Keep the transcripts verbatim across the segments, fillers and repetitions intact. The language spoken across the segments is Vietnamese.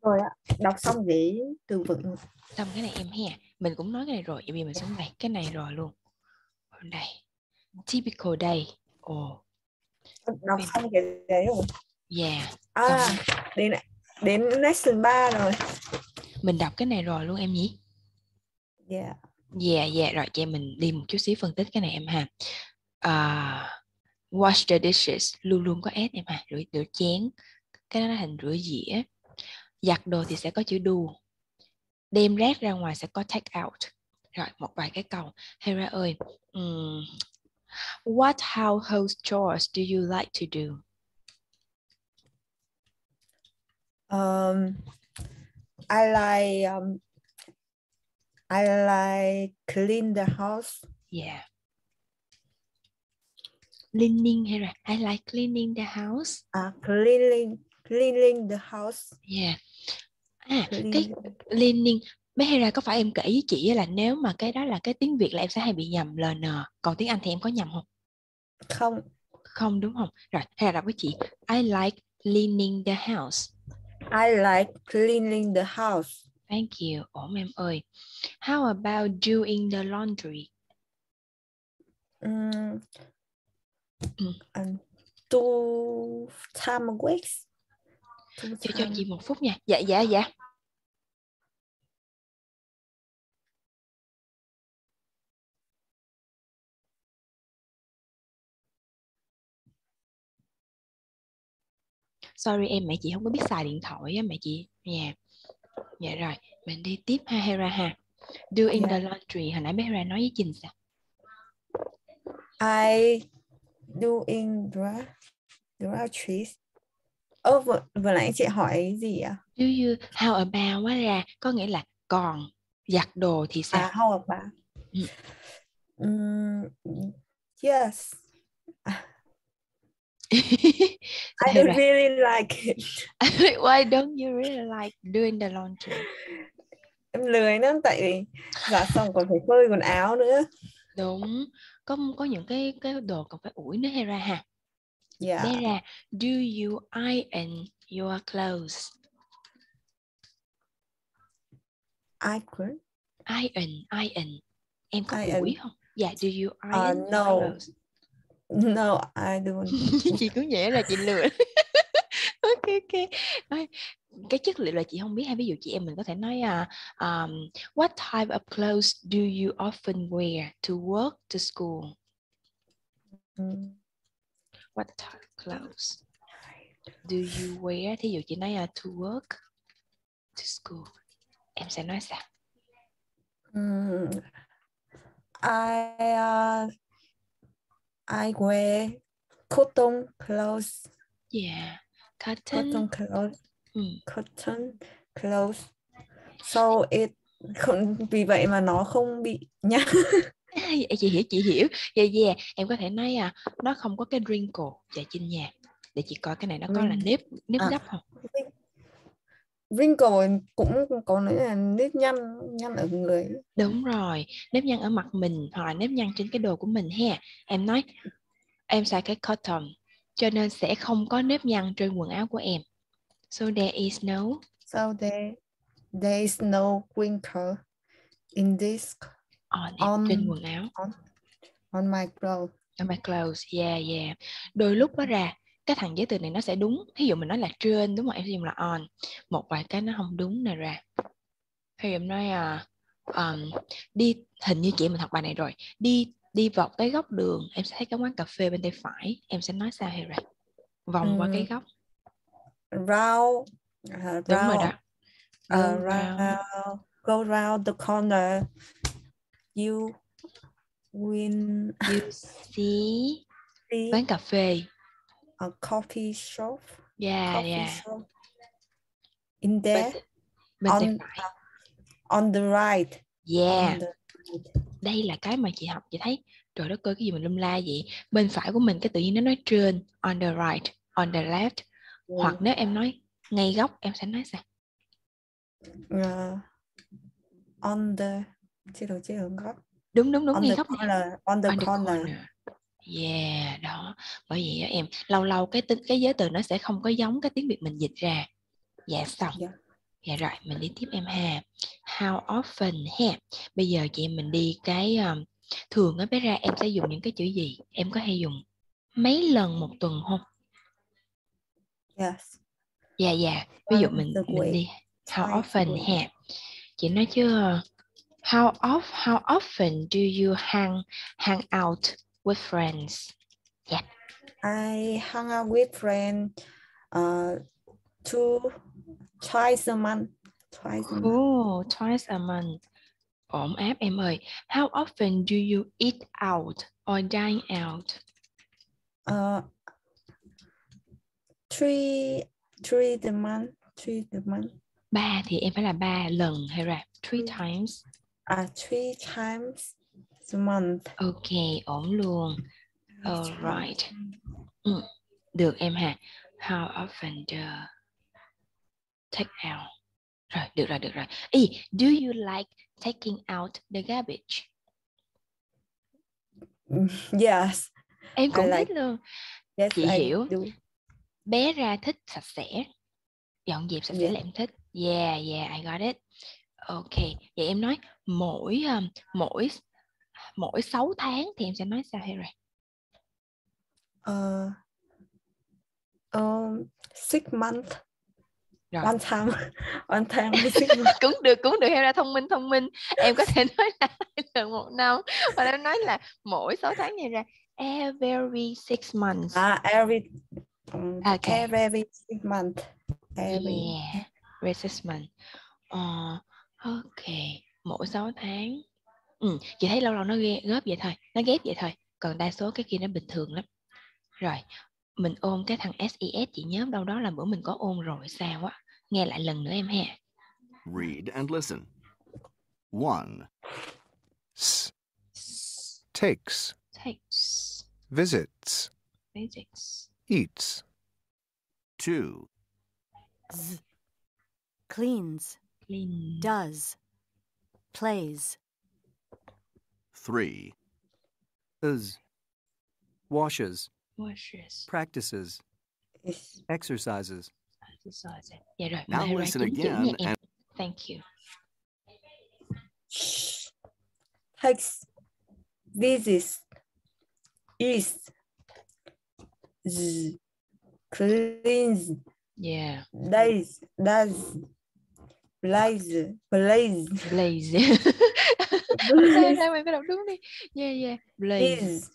rồi ạ. Đọc xong cái từ vựng. Xong cái này em hè. Mình cũng nói cái này rồi. Bây giờ mình xuống đây. Cái này rồi luôn. Đây. Typical day. Ồ. Đọc xong cái đấy rồi. Yeah. À, Còn đến đến lesson ba rồi. mình đọc cái này rồi luôn em nhỉ? Yeah. Yeah, yeah. Rồi cho mình đi một chút xíu phân tích cái này em ha. Uh, wash the dishes. Luôn luôn có S em ha. Rửa, rửa chén. Cái đó nó thành rửa dĩa. Giặt đồ thì sẽ có chữ do. Đem rác ra ngoài sẽ có take out. Rồi một vài cái câu. Hera ơi, um, what household chores do you like to do? Um, I like um, I like clean the house. Yeah. Cleaning Hera. I like cleaning the house. À, cleaning cleaning the house. Yeah. À, Clean. cái cleaning, mấy Hera có phải em kể với chị là nếu mà cái đó là cái tiếng Việt là em sẽ hay bị nhầm lờ en, còn tiếng Anh thì em có nhầm không? Không. Không đúng không? Rồi, Hera đọc với chị. I like cleaning the house. I like cleaning the house. Thank you. Ổn em ơi. How about doing the laundry? Um, Ừ. and two time weeks. Two Cho cho time. chị một phút nha. Dạ dạ dạ. Sorry em, mẹ chị không có biết xài điện thoại á mẹ chị. Dạ. Dạ rồi, mình đi tiếp ha Hera ha. Doing Yeah. the laundry, hồi nãy bé Hera nói với Trình sao? I doing the groceries. Ơ, vừa, vừa nãy chị hỏi gì ạ? Do you, how about quá ra, có nghĩa là còn giặt đồ thì sao? À, how about? Ừ. Um, yes. I don't Hera, really like it. why don't you really like doing the laundry? Em lười lắm, tại vì giặt xong còn phải phơi quần áo nữa. Đúng, có có những cái cái đồ còn phải ủi nữa Hera ha. Yeah. Bé ra, do you iron your clothes? Iron. Iron, iron. Em có Iron. ủi không? Dạ, yeah, do you Uh, iron your no. clothes? No, I don't. Chị cứ nhẽ là chị lừa. Ok ok. Ôi, cái chất liệu là chị không biết hay ví dụ chị em mình có thể nói uh, um, what type of clothes do you often wear to work to school? Mm. What type of clothes do you wear? Thí dụ chị nói uh, to work to school, em sẽ nói sao? Mm. I uh, I wear cotton clothes. Yeah, cotton. Cotton clothes. Ừ. Cotton clothes. So it không, vì vậy mà nó không bị nhăn. À, chị hiểu chị hiểu. Yeah, yeah. Em có thể nói à, nó không có cái wrinkle. Dạ Trinh nha. Để chị coi cái này nó có là nếp nếp À, gấp không? wrinkle cũng có nghĩa là nếp nhăn nhăn ở người. Đúng rồi, nếp nhăn ở mặt mình hoặc là nếp nhăn trên cái đồ của mình ha. Em nói em xài cái cotton cho nên sẽ không có nếp nhăn trên quần áo của em. So there is no. So there there is no wrinkle in this On, on trên quần áo. on, on my clothes. On my clothes, yeah yeah. Đôi lúc đó ra cái thằng giới từ này nó sẽ đúng. Ví dụ mình nói là trên đúng không? Em dùng là on. Một vài cái nó không đúng nè ra. Ví dụ em nói à, um, đi hình như chị mình học bài này rồi. Đi đi vào cái góc đường em sẽ thấy cái quán cà phê bên tay phải, em sẽ nói sao hay ra vòng Um, qua cái góc. round, uh, Đúng rồi đó. round, Go uh, round. round, go round the corner. You will You see see quán cà phê. a coffee shop. Yeah Coffee yeah. shop in Bên, there. bên tay On phải. on the right. Yeah. On the right. Đây là cái mà chị học chị thấy trời đất ơi cái gì mà lum la vậy. Bên phải của mình cái tự nhiên nó nói trên. On the right, on the left. Ừ. Hoặc nếu em nói ngay góc em sẽ nói sao? Uh, on the chế độ chế độ góc. Đúng đúng đúng On ngay the góc này. corner. On the On the corner. corner. Yeah, đó. Bởi vậy đó em, lâu lâu cái tính cái giới từ nó sẽ không có giống cái tiếng Việt mình dịch ra. Dạ xong. Yeah. Dạ rồi, mình đi tiếp em ha. How often ha. Bây giờ chị em mình đi cái um, thường á bé ra em sẽ dùng những cái chữ gì? Em có hay dùng mấy lần một tuần không? Yes. Dạ dạ. Ví dụ mình The mình week. đi how Twice a often week. ha. Chị nói chứ how off how often do you hang hang out with friends? Yeah. I hung out with friends uh two twice a month. Twice a month. Cool, twice a month. Ổn áp em ơi. How often do you eat out or dine out? Uh three three the month. Three the month. Ba thì em phải là ba lần hay là three times? Uh three times a month. Ok, ổn luôn. Alright. Ừ, được em ha. How often do take out? Rồi, được rồi, được rồi. Ý, do you like taking out the garbage? Yes. Em cũng I thích like. luôn. Yes, Chị I hiểu. do. Bé ra thích sạch sẽ. Dọn dẹp sạch sẽ Yeah. là em thích. Yeah, yeah, I got it. Ok, vậy em nói mỗi um, mỗi mỗi sáu tháng thì em sẽ nói sao hay rồi? Uh, um, six months. Rồi. One time, one time six months. Cũng được, cũng được, em ra thông minh thông minh. Em có thể nói là hai lần một năm, hoặc là nói là mỗi sáu tháng này ra every six months. Ah, every um, Okay. every six months. Every. Yeah, every six months. Ờ, ok, mỗi sáu tháng. Ừ, chị thấy lâu lâu nó ghé, góp vậy thôi, nó ghép vậy thôi. Còn đa số cái kia nó bình thường lắm. Rồi, mình ôn cái thằng ét i ét, chị nhớ đâu đó là bữa mình có ôn rồi sao á. Nghe lại lần nữa em ha. Read and listen. One. S. Takes. Takes. Visits. Visits. Eats. Two. Z. Cleans. Clean. Does. Plays. Three. Is. Washes. Washes. Practices. Yes. Exercises. Exercises. Dạ rồi, Now mời ra listen chính chữ again nha em. and- Thank you. Takes. Visits. Eats. Z. Cleans. Yeah. Does. Does. Plays. Plays. Blaze. Sao ra mày có đọc đúng đi. Yeah, yeah. Blaze. Is.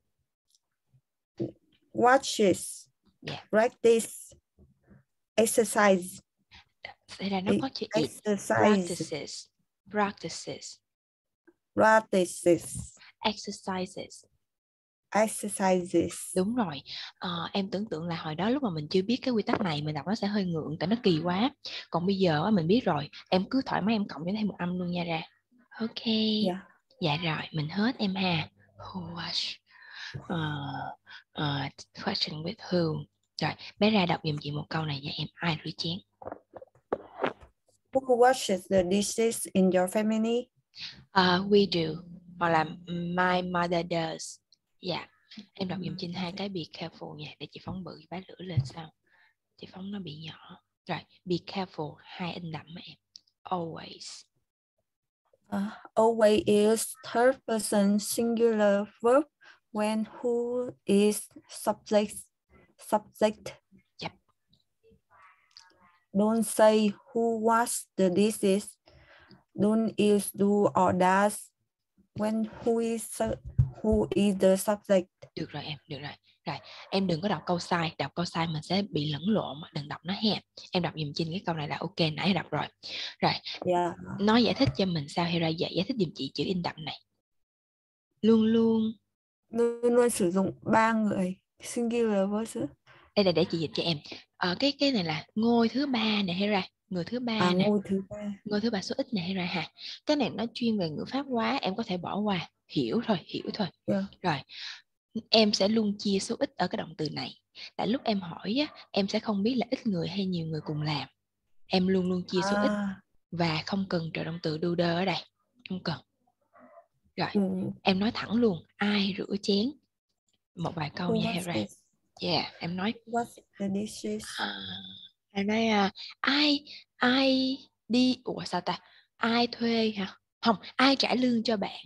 Watches. Yeah. Practice. Exercise. Đây là nó có chữ it. Exercise. Practices. Practices. Practices. Exercises. Exercises. Đúng rồi. Ờ, em tưởng tượng là hồi đó lúc mà mình chưa biết cái quy tắc này mình đọc nó sẽ hơi ngượng tại nó kỳ quá. Còn bây giờ mình biết rồi, em cứ thoải mái em cộng cho thêm một âm luôn nha ra. Ok. Yeah. Dạ rồi, mình hết em ha. Who wash? Uh, uh, question with who? Rồi, bé ra đọc giùm chị một câu này nha em. Ai rửa chén? Who washes the dishes in your family? Uh, we do. Hoặc là my mother does. Dạ. Yeah. Em đọc dùm Trinh hai cái be careful nha. Để chị phóng bự bá lửa lên sao. Chị phóng nó bị nhỏ. Rồi, be careful. Hai in đậm mà em. Always. Uh, always is third person singular verb when who is subject. Subject. Yep. Don't say who washed the dishes. Don't use do or does when who is who is the subject. Được rồi em, được rồi. Rồi, em đừng có đọc câu sai, đọc câu sai mình sẽ bị lẫn lộn, đừng đọc nó ha. Em đọc dùm Trinh cái câu này là ok, nãy đọc rồi. Rồi, Yeah. nói giải thích cho mình sao Hera dạy giải thích dùm chị chữ in đậm này. Luôn luôn. Luôn luôn sử dụng ba người singular verb. Đây là để chị dịch cho em. Ờ, cái cái này là ngôi thứ ba nè Hera, người thứ ba À, nè. ngôi thứ ba. Ngôi thứ ba số ít nè Hera ha. Cái này nó chuyên về ngữ pháp quá, em có thể bỏ qua, hiểu thôi, hiểu thôi. Yeah. Rồi. Em sẽ luôn chia số ít ở cái động từ này. Tại lúc em hỏi á, em sẽ không biết là ít người hay nhiều người cùng làm. Em luôn luôn chia số À. ít và không cần trợ động từ do đơ ở đây. Không cần. Rồi, ừ. Em nói thẳng luôn. Ai rửa chén? Một vài câu Who nha Hera. Yeah, em nói. What's the dishes? À, Là nói à, ai ai đi, ủa sao ta? Ai thuê hả? Không, ai trả lương cho bạn?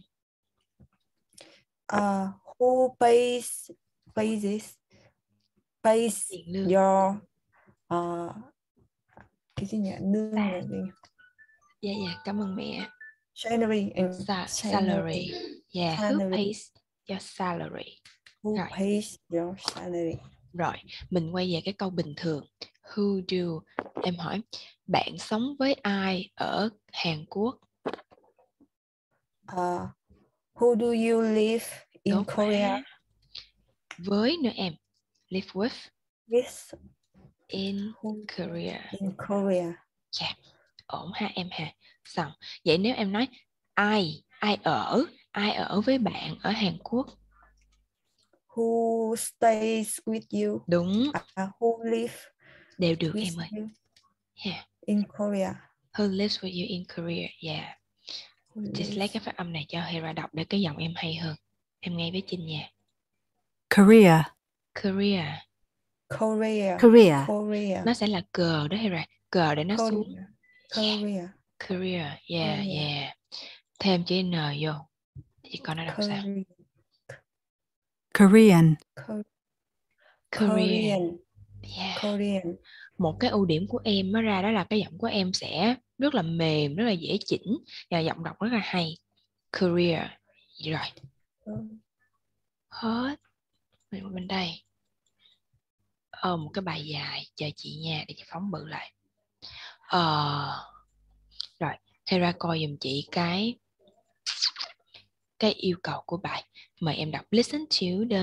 Uh, who pays pays this? Pays Tiền lương. your uh, cái gì nhỉ? Lương À. là gì? Dạ dạ, cảm ơn mẹ. Salary and Sa- salary. salary. Yeah, who Salary. pays your salary? Who Rồi. pays your salary? Rồi, mình quay về cái câu bình thường. Who do? Em hỏi, bạn sống với ai ở Hàn Quốc? Uh, who do you live in Tốt Korea? quá. Với nữa em. Live with With in who Korea. in Korea? Yeah. Ổn ha em ha. Xong. Vậy nếu em nói ai, ai ở, ai ở với bạn ở Hàn Quốc? Who stays with you? Đúng. Uh, who live Đều được with em ơi. you Yeah. in Korea? Who lives with you in Korea? Yeah. Who Just lấy lives- cái phát âm này cho Hera đọc để cái giọng em hay hơn. Em nghe với Trinh nha. Korea. Korea. Korea. Korea. Korea. Nó sẽ là cờ đó Hera. Cờ để nó Korea. xuống. Korea. Korea. Yeah, Korea. yeah. Thêm chữ N vô. Thì con nó đọc sao? Korea. Korean. Ko- Korean. Korean. Yeah. Korean. Một cái ưu điểm của em nó ra đó là cái giọng của em sẽ rất là mềm, rất là dễ chỉnh và giọng đọc rất là hay. Korea. Rồi. Hết. Mình qua bên đây. Ờ, một cái bài dài. Chờ chị nha, để chị phóng bự lại. Ờ... Rồi, Hera coi giùm chị cái cái yêu cầu của bài. Mời em đọc listen to the.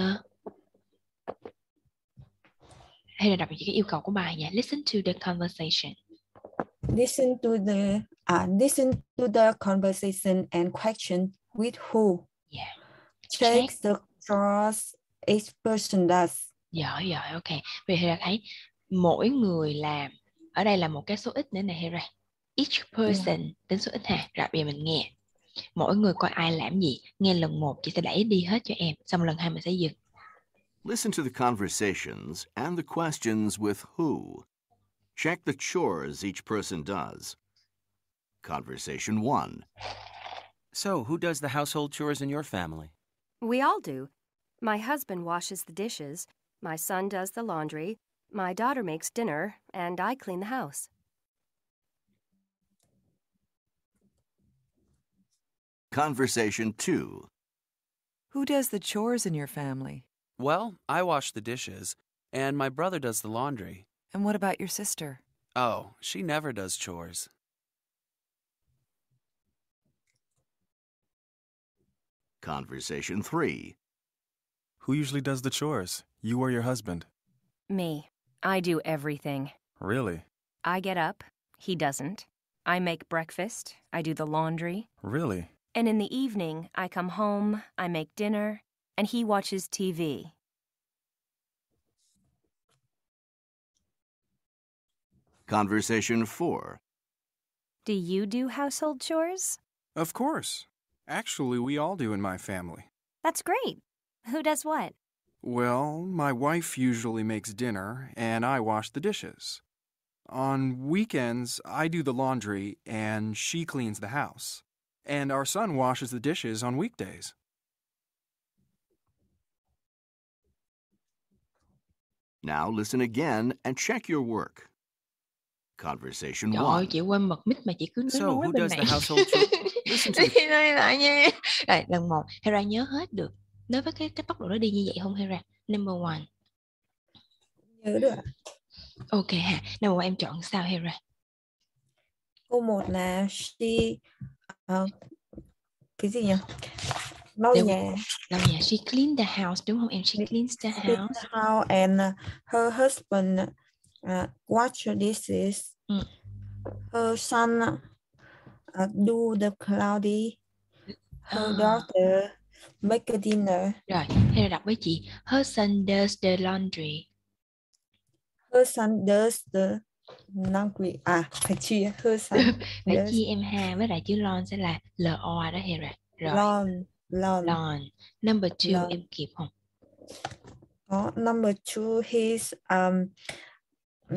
Hay là đọc chị cái yêu cầu của bài nha. Listen to the conversation. Listen to the uh, listen to the conversation and question with who. Yeah. Check Check. the chores each person does. Giỏi giỏi, ok. Vì Hera thấy mỗi người làm. Ở đây là một cái số ít nữa này Hera. Each person yeah. Đến số ít ha. Rồi bây giờ mình nghe. Mỗi người coi ai làm gì. Nghe lần một chị sẽ đẩy đi hết cho em. Xong lần hai mình sẽ dừng. Listen to the conversations and the questions with who. Check the chores each person does. Conversation one. So, who does the household chores in your family? We all do. My husband washes the dishes, my son does the laundry, my daughter makes dinner, and I clean the house. Conversation two. Who does the chores in your family? Well, I wash the dishes, and my brother does the laundry. And what about your sister? Oh, she never does chores. Conversation three. Who usually does the chores? You or your husband? Me. I do everything. Really? I get up. He doesn't. I make breakfast. I do the laundry. Really? And in the evening, I come home, I make dinner, and he watches T V. Conversation four. Do you do household chores? Of course. Actually, we all do in my family. That's great. Who does what? Well, my wife usually makes dinner, and I wash the dishes. On weekends, I do the laundry, and she cleans the house. And our son washes the dishes on weekdays. Now listen again and check your work. Conversation Trời one. ơi, chị quên bật mic mà chị cứ So, nói who bên does này. the household chores? Listen to Để the... chị nói lại nha. Rồi, lần một, Hera nhớ hết được. Nói với cái, cái tốc độ nó đi như vậy không Hera? Number one. Nhớ được ạ. Ok ha. Number one em chọn sao Hera? Câu một là she uh, cái gì nhỉ? Lau Đều- nhà. Lau nhà, she clean the house đúng không em? She cleans the Clean house. the house and uh, her husband uh, wash the dishes. Ừ. Her son uh, do the laundry. Her À. daughter make a dinner. Rồi, Hera đọc với chị. Her son does the laundry. Her son does the laundry. À, phải chia. Her son Phải does chia em ha, với lại chữ lawn sẽ là L O đó Hera. Rồi, lawn. Lawn. lawn. Number two Lawn. em kịp không? Có. Number two, he's um,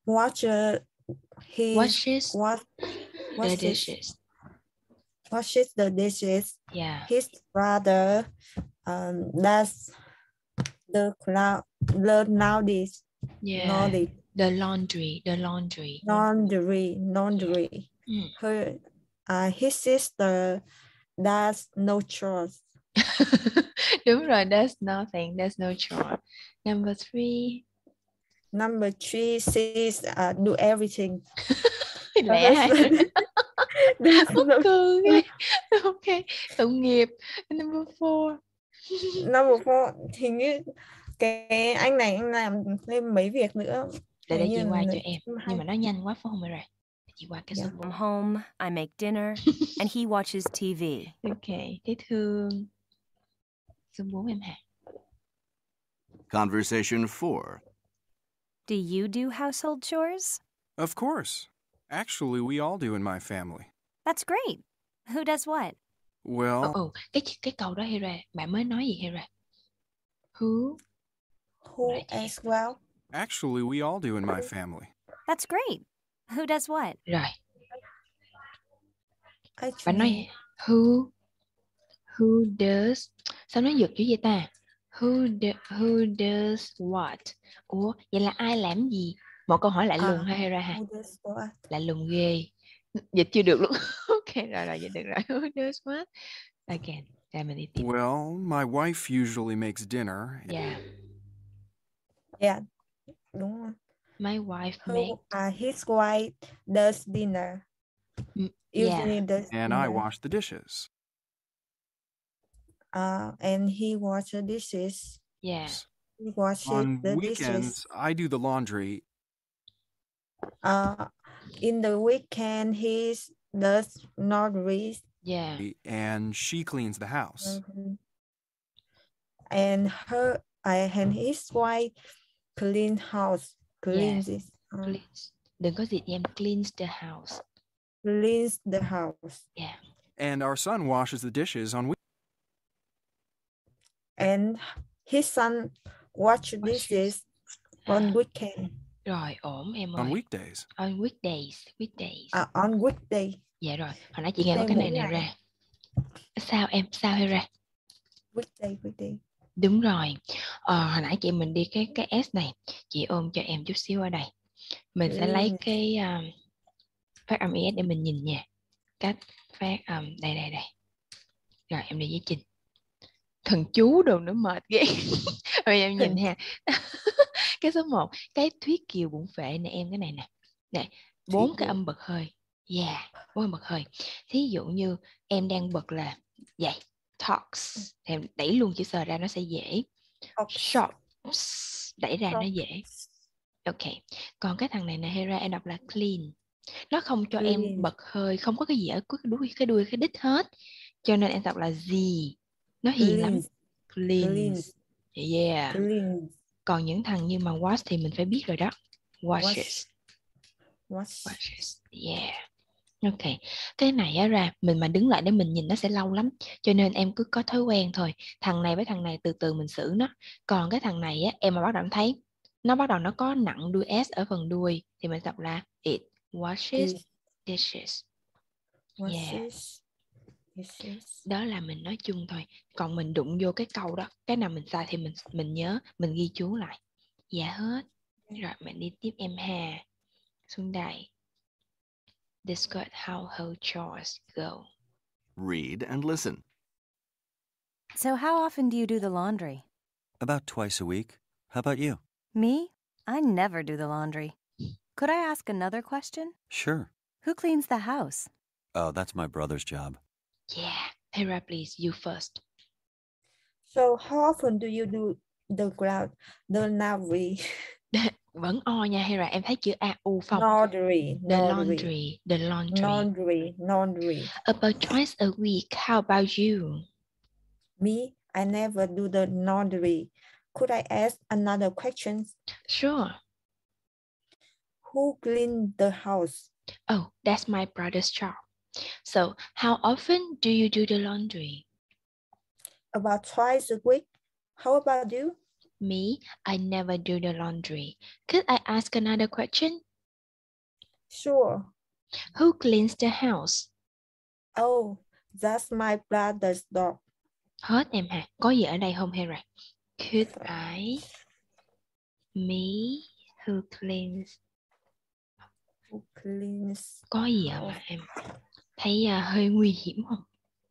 watch uh, his Washes what the washes, dishes. washes the dishes. Yeah. His brother um, does the cloud the nowadays Yeah. laundry The laundry. The laundry. laundry laundry. Mm. Her uh, his sister does no chores. Đúng rồi, that's nothing. That's no chore. Number three. Number three, she's uh, do everything. Her Lẽ hai. husband does Mắc no. cười ghê. Ok. Tội nghiệp. Number four. Number four, hình như cái anh này anh làm thêm mấy việc nữa. Để để Hình chị như qua là cho em. hai- Nhưng mà nó nhanh quá phải không rồi? Chị qua cái số Yeah. bốn. I'm home, I make dinner, and he watches T V. Ok. Thấy thương. Số bốn em hả? Conversation four. Do you do household chores? Of course. Actually, we all do in my family. That's great. Who does what? Well, Ồ, ồ, cái cái câu đó Hera, bạn mới nói gì Hera? Who? Who as well? actually, we all do in my family. That's great. Who does what? Rồi, bạn Actually, nói who? Who does? Sao nói giật dữ vậy ta? Who do, who does what? Ủa, vậy là ai làm gì? Một câu hỏi lạ À, lùng ha Hera ha? who does what? Lạ lùng ghê. Dịch chưa được luôn. Ok, rồi rồi, dịch được rồi. Who does what? Again, rồi mình đi tiếp. Well, my wife usually makes dinner. Yeah, Yeah, đúng rồi. my wife Who, make. uh, his wife does dinner. Mm, Usually yeah, does And I dinner. wash the dishes. Uh, and he washes the dishes. yeah. He washes On the weekends, dishes. I do the laundry. Uh, in the weekend, he does laundry. Yeah. And she cleans the house. Mhm. And her uh, and his wife clean house. Cleans it. uh, Cleans. Đừng có dịch em. Cleans the house. cleans the house. Yeah. And our son washes the dishes on weekends. And his son watch dishes on weekend. Rồi, ổn em On ơi. weekdays. On weekdays. Weekdays. Uh, on weekday. Dạ rồi. Hồi nãy chị nghe có Weekday cái này mỗi nè ngày. ra. Sao em? Sao Hera? Weekday, weekday. Đúng rồi. Ờ, hồi nãy chị mình đi cái cái S này. Chị ôm cho em chút xíu ở đây. Mình sẽ lấy Mm. cái um, phát âm i ét để mình nhìn nha. Cách phát âm. Um, đây, đây, đây. Rồi, em đi với Trinh. Thần chú đồ nữa mệt ghê. Rồi em nhìn ha. Cái số một, cái thuyết kiều bụng phệ nè em, cái này nè. Nè, bốn cái âm bật hơi. Yeah, bốn âm bật hơi. Thí dụ như em đang bật là vậy, talks, thì em đẩy luôn chữ sờ ra nó sẽ dễ. Shops, đẩy ra nó dễ. Ok, còn cái thằng này nè Hera, em đọc là clean. Nó không cho Clean. em bật hơi, không có cái gì ở cái đuôi, cái đuôi, cái đít hết. Cho nên em đọc là gì. Nó hiền lắm. Cleans. Cleans. Yeah. Cleans. Còn những thằng như mà wash thì mình phải biết rồi đó. Washes. Wash. Washes. Yeah. Ok. Cái này á ra, mình mà đứng lại để mình nhìn nó sẽ lâu lắm. Cho nên em cứ có thói quen thôi. Thằng này với thằng này từ từ mình xử nó. Còn cái thằng này á, em mà bắt đầu thấy nó bắt đầu nó có nặng đuôi S ở phần đuôi thì mình đọc là it washes It dishes. Yeah. washes. Dishes. Đó là mình nói chung thôi. Còn mình đụng vô cái câu đó, cái nào mình sai thì mình mình nhớ, mình ghi chú lại. Dạ hết. Rồi mình đi tiếp em ha. Xuống đây. Discuss household chores. Go. Read and listen. So how often do you do the laundry? About twice a week. How about you? Me? I never do the laundry. Could I ask another question? Sure. Who cleans the house? Oh, that's my brother's job. Yeah. Hera, please, you first. So how often do you do the ground, the laundry? Vẫn o nha Hera, em thấy chữ A U không? Laundry. The Laundry. laundry. The laundry. Laundry. Laundry. About twice a week. How about you? Me, I never do the laundry. Could I ask another question? Sure. Who clean the house? Oh, that's my brother's job. So, how often do you do the laundry? About twice a week. How about you? Me, I never do the laundry. Could I ask another question? Sure. Who cleans the house? Oh, that's my brother's dog. Hết em hà. Có gì ở đây không Hera? Could I, me, who cleans? Who cleans? Có gì ạ mà em thấy uh, hơi nguy hiểm không?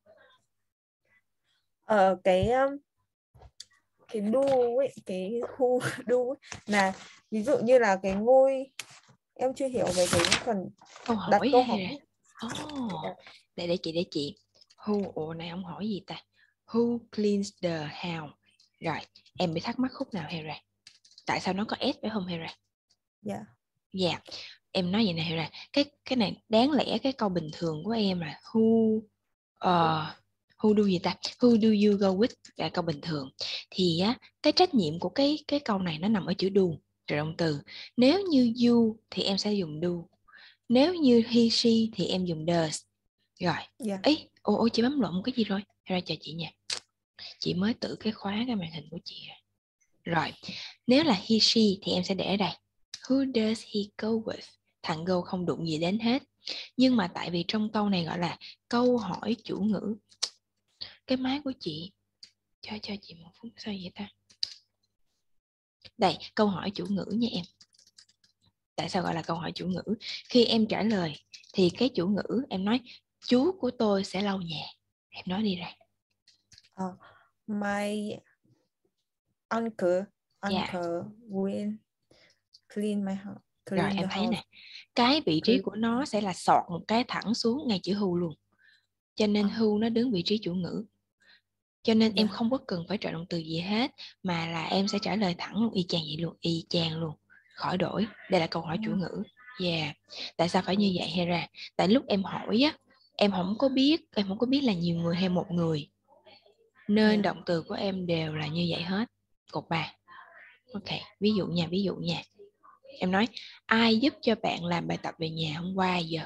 Ờ cái um, cái do ấy, cái who do ấy, là ví dụ như là cái ngôi, em chưa hiểu về cái phần Câu đặt hỏi câu hay hỏi. là oh, để để chị để chị who ồ này không hỏi gì ta? Who cleans the house? Rồi em bị thắc mắc khúc nào Hera? Tại sao nó có s phải không Hera? Dạ. Dạ yeah. Em nói vậy nè Hera, cái cái này đáng lẽ cái câu bình thường của em là who uh, who do gì ta? Who do you go with là câu bình thường. Thì á cái trách nhiệm của cái cái câu này nó nằm ở chữ do, trợ động từ. Nếu như you thì em sẽ dùng do. Nếu như he she thì em dùng does. Rồi. Yeah. Ấy, ô ô chị bấm lộn một cái gì rồi? Hera chào chị nha. Chị mới tự cái khóa cái màn hình của chị rồi. Rồi, nếu là he she thì em sẽ để ở đây. Who does he go with? Thằng go không đụng gì đến hết. Nhưng mà tại vì trong câu này gọi là câu hỏi chủ ngữ. Cái máy của chị, cho cho chị một phút, sao vậy ta? Đây, câu hỏi chủ ngữ nha em. Tại sao gọi là câu hỏi chủ ngữ? Khi em trả lời thì cái chủ ngữ em nói chú của tôi sẽ lau nhà. Em nói đi ra. Uh, my uncle uncle Yeah. will clean my house. Clean Rồi em the thấy house. nè, cái vị trí của nó sẽ là sọt một cái thẳng xuống ngay chữ who luôn. Cho nên uh. who nó đứng vị trí chủ ngữ. Cho nên yeah. em Yeah. không có cần phải trợ động từ gì hết, mà là em sẽ trả lời thẳng luôn, y chang vậy luôn, y chang luôn, khỏi đổi. Đây là câu hỏi chủ ngữ. Yeah. Tại sao phải như vậy Hera? Tại lúc em hỏi á, em không có biết, em không có biết là nhiều người hay một người, nên yeah. động từ của em đều là như vậy hết. Cột ba. Ok, ví dụ nha, ví dụ nha. Em nói, ai giúp cho bạn làm bài tập về nhà hôm qua giờ?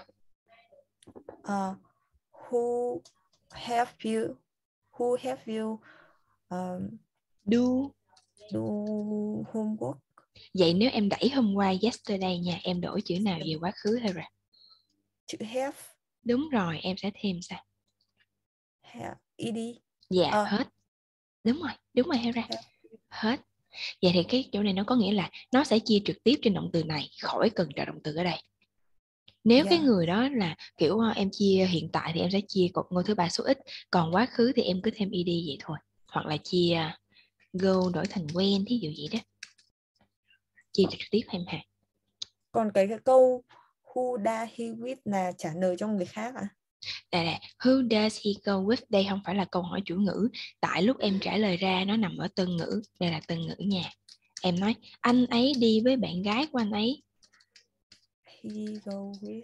Uh, who have you who have you um, Do do homework? Vậy nếu em đẩy hôm qua yesterday nha, em đổi chữ nào về quá khứ hay rồi? Chữ have. Đúng rồi, em sẽ thêm sao? Have, ed. Dạ, uh, hết. Đúng rồi, đúng rồi Hera. Hết. Vậy thì cái chỗ này nó có nghĩa là nó sẽ chia trực tiếp trên động từ này, khỏi cần trợ động từ ở đây. Nếu yeah. cái người đó là kiểu em chia hiện tại thì em sẽ chia cột ngôi thứ ba số ít, còn quá khứ thì em cứ thêm ed vậy thôi. Hoặc là chia go đổi thành when, thí dụ vậy đó. Chia trực tiếp em hà. Còn cái, cái câu who does he with là trả lời cho người khác à? Đây nè, who does he go with? Đây không phải là câu hỏi chủ ngữ. Tại lúc em trả lời ra nó nằm ở tân ngữ. Đây là tân ngữ nha. Em nói anh ấy đi với bạn gái của anh ấy. He go with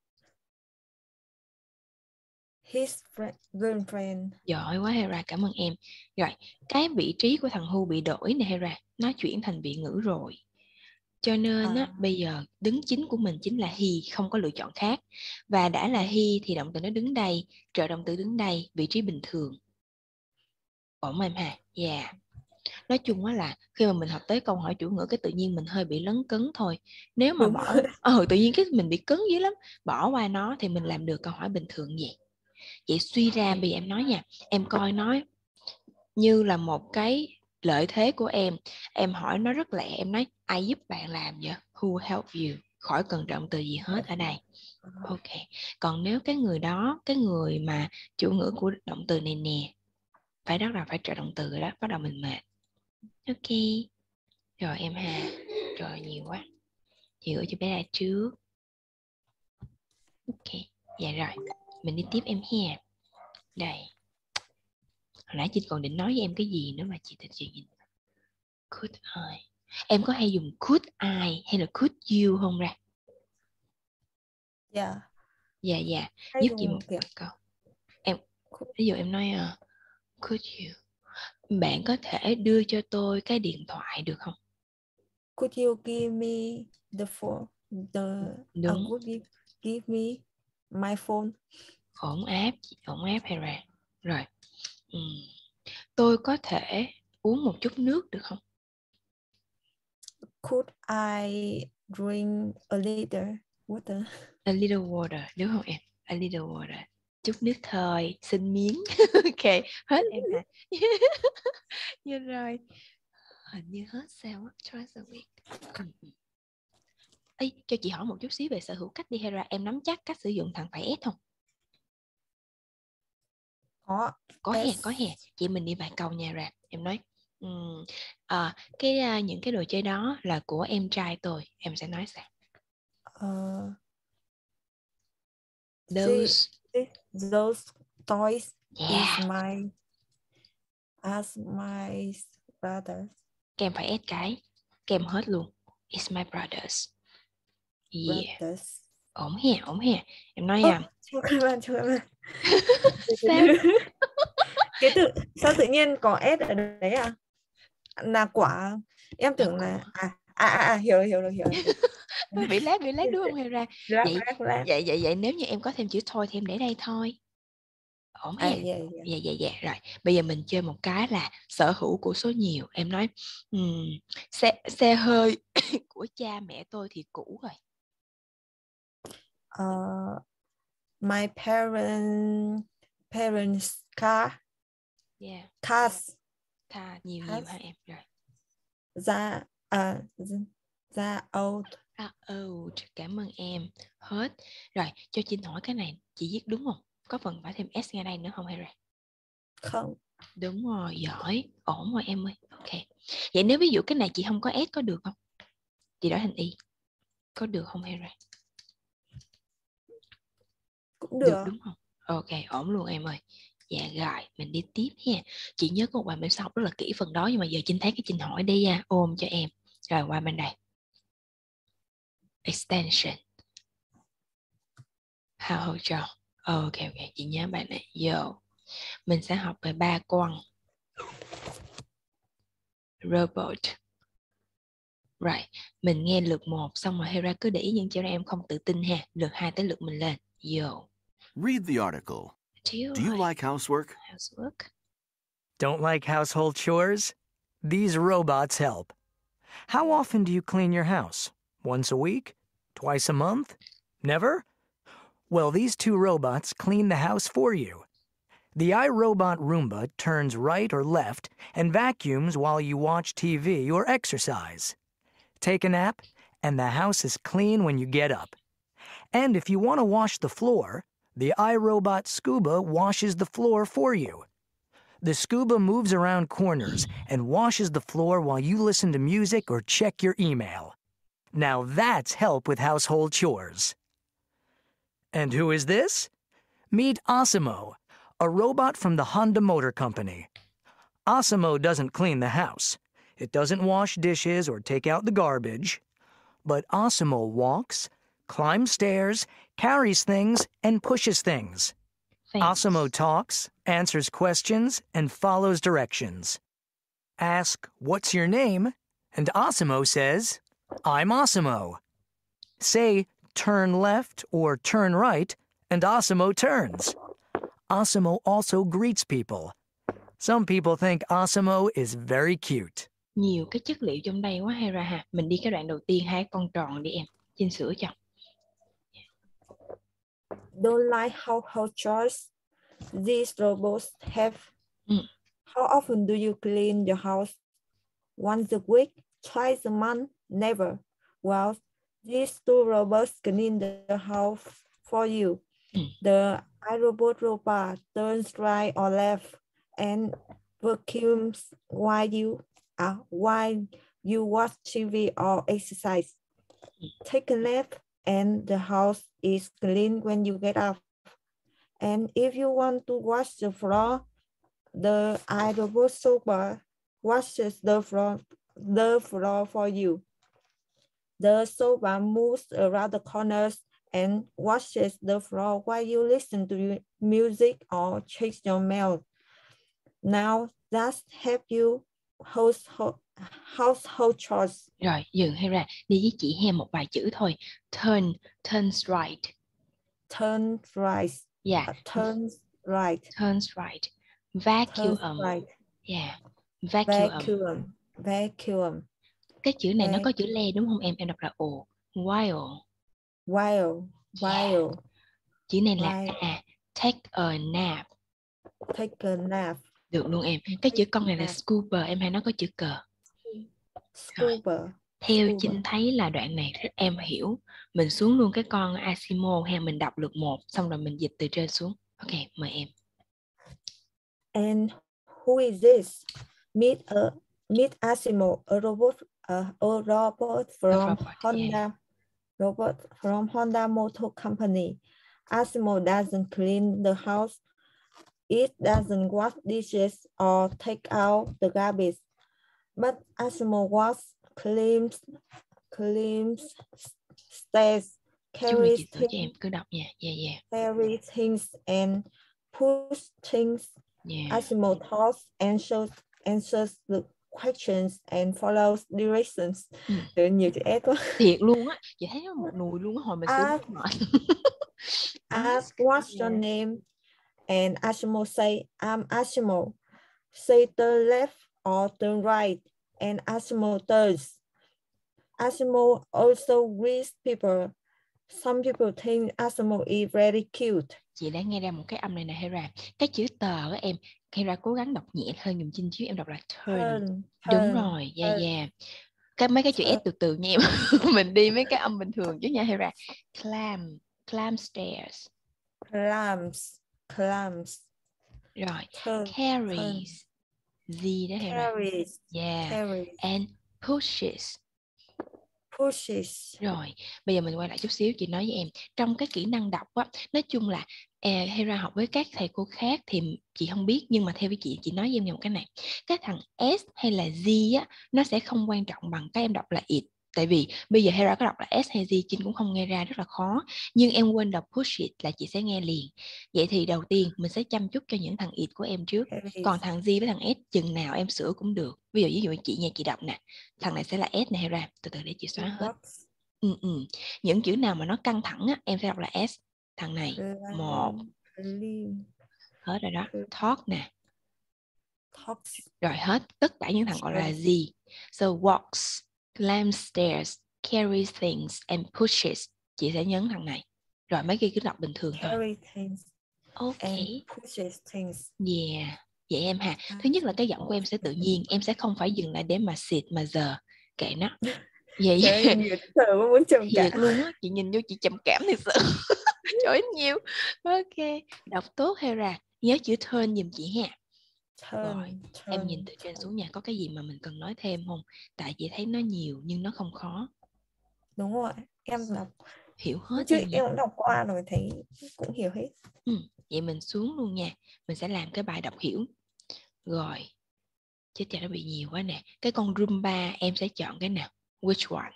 his friend, girlfriend. Giỏi quá Hera, cảm ơn em. Rồi, cái vị trí của thằng who bị đổi nè Hera, nó chuyển thành vị ngữ rồi. Cho nên á, à. bây giờ đứng chính của mình chính là he, không có lựa chọn khác. Và đã là he thì động từ nó đứng đây, trợ động từ đứng đây, vị trí bình thường. Ổn em hà? Dạ. Yeah. Nói chung á là khi mà mình học tới câu hỏi chủ ngữ cái tự nhiên mình hơi bị lấn cấn thôi. Nếu mà Đúng bỏ ờ tự nhiên cái mình bị cứng dữ lắm. Bỏ qua nó thì mình làm được câu hỏi bình thường vậy. Vậy suy ra bây giờ em nói nha, em coi nói như là một cái lợi thế của em. Em hỏi nó rất lẹ, em nói ai giúp bạn làm vậy? Who help you? Khỏi cần động từ gì hết ở đây. Ok. Còn nếu cái người đó, cái người mà chủ ngữ của động từ này nè, phải đó là phải trợ động từ rồi đó, bắt đầu mình mệt. Ok. Rồi em Hà. Rồi nhiều quá. Chị gửi cho bé ra trước. Ok. Dạ rồi. Mình đi tiếp em ha. Đây. Hồi nãy chị còn định nói với em cái gì nữa mà chị thật sự nhìn. Could I? Em có hay dùng could I hay là could you không ra? Dạ. Dạ dạ. Giúp chị một kiểu. câu. Em ví dụ em nói uh, could you? Bạn có thể đưa cho tôi cái điện thoại được không? Could you give me the phone? The Đúng. Uh, could you give me my phone? Ổn áp, ổn áp hay ra. Rồi. Ừ. Tôi có thể uống một chút nước được không? Could I drink a little Water. A little water, đúng không em? A little water. Chút nước thôi, xin miếng. Ok, hết em hả? Như rồi. Hình như hết sao á. Try the week. Ừ. Ê, cho chị hỏi một chút xíu về sở hữu cách đi hay ra em nắm chắc cách sử dụng thằng phải S không? Có. Có hè, S. có hè. Chị mình đi vài câu nha ra. Em nói um, à, cái uh, những cái đồ chơi đó là của em trai tôi. Em sẽ nói sao? Uh, Those she, those toys yeah. is my as my brother. Kèm phải S cái. Kèm hết luôn. It's my brothers. Yeah. Brothers. Ổn hè, ổn hè. Em nói Ô, à. chào các bạn, chào các bạn. Sao? Cái tự sao tự nhiên có S ở đấy à? Là quả. Em tưởng là à à à, à hiểu rồi, hiểu rồi, hiểu rồi. Bị lát, bị lát đúng không hề ra? Lát, Vậy, lát, lát. vậy, vậy, vậy nếu như em có thêm chữ thôi thì em để đây thôi. Ổn À, hè. yeah, yeah. Dạ, dạ, dạ. Rồi, bây giờ mình chơi một cái là sở hữu của số nhiều. Em nói um, xe, xe hơi của cha mẹ tôi thì cũ rồi. Uh, my parents parents car. Yeah. Cars. Car nhiều Cars. nhiều hả em? Rồi. Ra à ra old. À, old. Cảm ơn em. Hết. Rồi, cho Trinh hỏi cái này chị viết đúng không? Có phần phải thêm S ngay đây nữa không hay rồi? Không. Đúng rồi, giỏi. Ổn rồi em ơi. Ok. Vậy nếu ví dụ cái này chị không có S có được không? Chị đổi thành Y. Có được không hay rồi? Cũng được. Được đúng không? Ok, ổn luôn em ơi. Dạ rồi, mình đi tiếp nha. Chị nhớ có một bài mình sẽ học rất là kỹ phần đó, nhưng mà giờ Trinh thấy cái Trinh hỏi đi nha, ôm cho em. Rồi qua bên đây. Extension. Household chore. Ok, ok, chị nhớ bài này. Yo. Mình sẽ học về ba con. Robot. Right, mình nghe lượt một xong rồi Hera cứ để ý những chữ này em không tự tin ha. Lượt hai tới lượt mình lên. Yo. Read the article. Chill Do you rồi. like housework? Housework. Don't like household chores? These robots help. How often do you clean your house? Once a week? Twice a month? Never? Well, these two robots clean the house for you. The iRobot Roomba turns right or left and vacuums while you watch T V or exercise. Take a nap, and the house is clean when you get up. And if you want to wash the floor, the iRobot Scuba washes the floor for you. The Scuba moves around corners and washes the floor while you listen to music or check your email. Now that's help with household chores. And who is this? Meet Osimo, a robot from the Honda Motor Company. Osimo doesn't clean the house. It doesn't wash dishes or take out the garbage. But Osimo walks, climbs stairs, carries things, and pushes things. Thanks. Osimo talks, answers questions, and follows directions. Ask, "What's your name?" and Osimo says, "I'm Osimo." Say, "Turn left" or "turn right," and Osimo turns. Osimo also greets people. Some people think Osimo is very cute. Nhiều cái chất liệu trong đây quá hay ra ha. Mình đi cái đoạn đầu tiên hai con tròn đi em. Trinh sửa cho. Don't like household chores these robots have. Mm. How often do you clean your house? Once a week? Twice a month? Never. Well, these two robots clean the house for you. Mm. The iRobot robot turns right or left and vacuums while you uh, while you watch T V or exercise. Mm. Take a nap and the house is clean when you get up. And if you want to wash the floor, the iRobot sofa washes the floor, the floor for you. The sofa moves around the corners and washes the floor while you listen to music or check your mail. Now that's help you household, household chores. Rồi, dừng hay ra. Đi với chị hem một vài chữ thôi. Turn, turns right. Turn right. Yeah. Uh, turns right. Turns right. Vacuum. Turns right. Yeah. Vacuum. Vacuum. Vacuum. Cái chữ này Vac- nó có chữ le đúng không em? Em đọc là ồ. While. while, while, Chữ này là while. à, take a nap. Take a nap. Được luôn em. Cái chữ con này là scuba, em hay nói có chữ cờ. Scuba. Theo Scuba. Chinh thấy là đoạn này em hiểu. Mình xuống luôn cái con Asimo hay mình đọc lượt một, xong rồi mình dịch từ trên xuống. Ok, mời em. And who is this? Meet a meet Asimo, a robot, uh, a robot from A robot, Honda, yeah. robot from Honda Motor Company. Asimo doesn't clean the house. It doesn't wash dishes or take out the garbage. But Asimo was cleans, cleans stairs, carries Cho em cứ đọc nha. Yeah, yeah. carry things and push things. Yeah. Asimo talks, answers, answers the questions and follows directions. Ừ. Được nhiều chữ S quá. Thiệt luôn á. Chị thấy nó một nùi luôn á, hồi mình xuống mệt. Ask what's your name? And Asimo say, I'm Asimo. Say turn left or turn right. And Asimo turns. Asimo also greets people. Some people think Asimo is very cute. Chị đã nghe ra một cái âm này nè Hera. Cái chữ tờ á em, Hera cố gắng đọc nhẹ hơn dùm Chinh chứ, em đọc là turn. Turn, Đúng turn, rồi, yeah turn. yeah. Cái mấy cái chữ Turn. S từ từ nha em. Mình đi mấy cái âm bình thường chứ nha Hera. Climb, climb stairs. Clams, clams. Rồi, Turn, carries. Z đó Hera. Carries, Yeah. carries. And pushes. Pushes. Rồi, bây giờ mình quay lại chút xíu, chị nói với em. Trong cái kỹ năng đọc á, nói chung là à, Hera học với các thầy cô khác thì chị không biết, nhưng mà theo với chị, chị nói với em một cái này. Cái thằng S hay là Z á, nó sẽ không quan trọng bằng cái em đọc là it. Tại vì bây giờ Hera có đọc là S hay Z, Trinh cũng không nghe ra, rất là khó. Nhưng em quên đọc push it là chị sẽ nghe liền. Vậy thì đầu tiên mình sẽ chăm chút cho những thằng it của em trước. Còn thằng Z với thằng S chừng nào em sửa cũng được. Ví dụ ví dụ chị nghe chị đọc nè, thằng này sẽ là S này Hera. Từ từ để chị xóa hết. Ừ, ừ. Những chữ nào mà nó căng thẳng á, em sẽ đọc là S. Thằng này một. Hết rồi đó. Talk nè. Rồi hết tất cả những thằng gọi là Z. So walks, climbs stairs, carries things and pushes. Chị sẽ nhấn thằng này. Rồi mấy kia cứ đọc bình thường thôi. Carry things. Ok. And pushes things. Yeah. Vậy em ha. Thứ nhất là cái giọng của em sẽ tự nhiên. Em sẽ không phải dừng lại để mà sit mà giờ. Kệ nó. Vậy Trời nhiều từ muốn trầm cảm. Thiệt luôn á. Chị nhìn vô chị trầm cảm thì sợ. Trời nhiều. Ok. Đọc tốt Hera. Nhớ chữ turn giùm chị ha. Turn, Rồi, turn, em nhìn từ trên xuống nha, có cái gì mà mình cần nói thêm không? Tại chị thấy nó nhiều nhưng nó không khó. Đúng rồi, em đọc hiểu hết chứ em, em cũng đọc qua rồi thấy cũng hiểu hết. Ừ, vậy mình xuống luôn nha. Mình sẽ làm cái bài đọc hiểu. Rồi, chết chà nó bị nhiều quá nè. Cái con Roomba em sẽ chọn cái nào? Which one?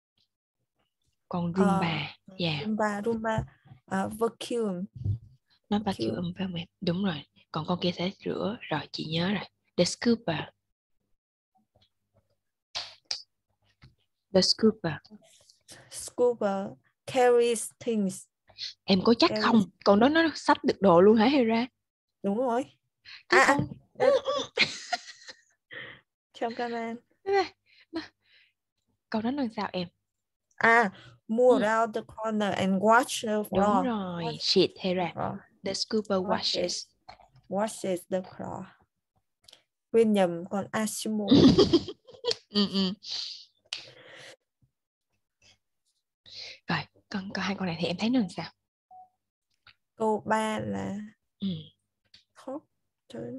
Con Roomba. uh, yeah. Roomba, Roomba, uh, vacuum. Nó vacuum phải không em? Đúng rồi. Còn con kia sẽ rửa. Rồi chị nhớ rồi. The scooper. The scooper. Scooper carries things. Em có chắc carries... không? Con đó nó xách được đồ luôn hả Hera? Đúng rồi. Cái à, con... à. Trong comment. Câu đó là sao em? À, move ừ. out the corner and watch the floor. Đúng rồi. Watch shit Hera. The scooper washes. Washes the floor. Quên nhầm con Asimo. ừ, ừ. Rồi, con, con hai con này thì em thấy nó làm sao? Câu ba là ừ. Top turn.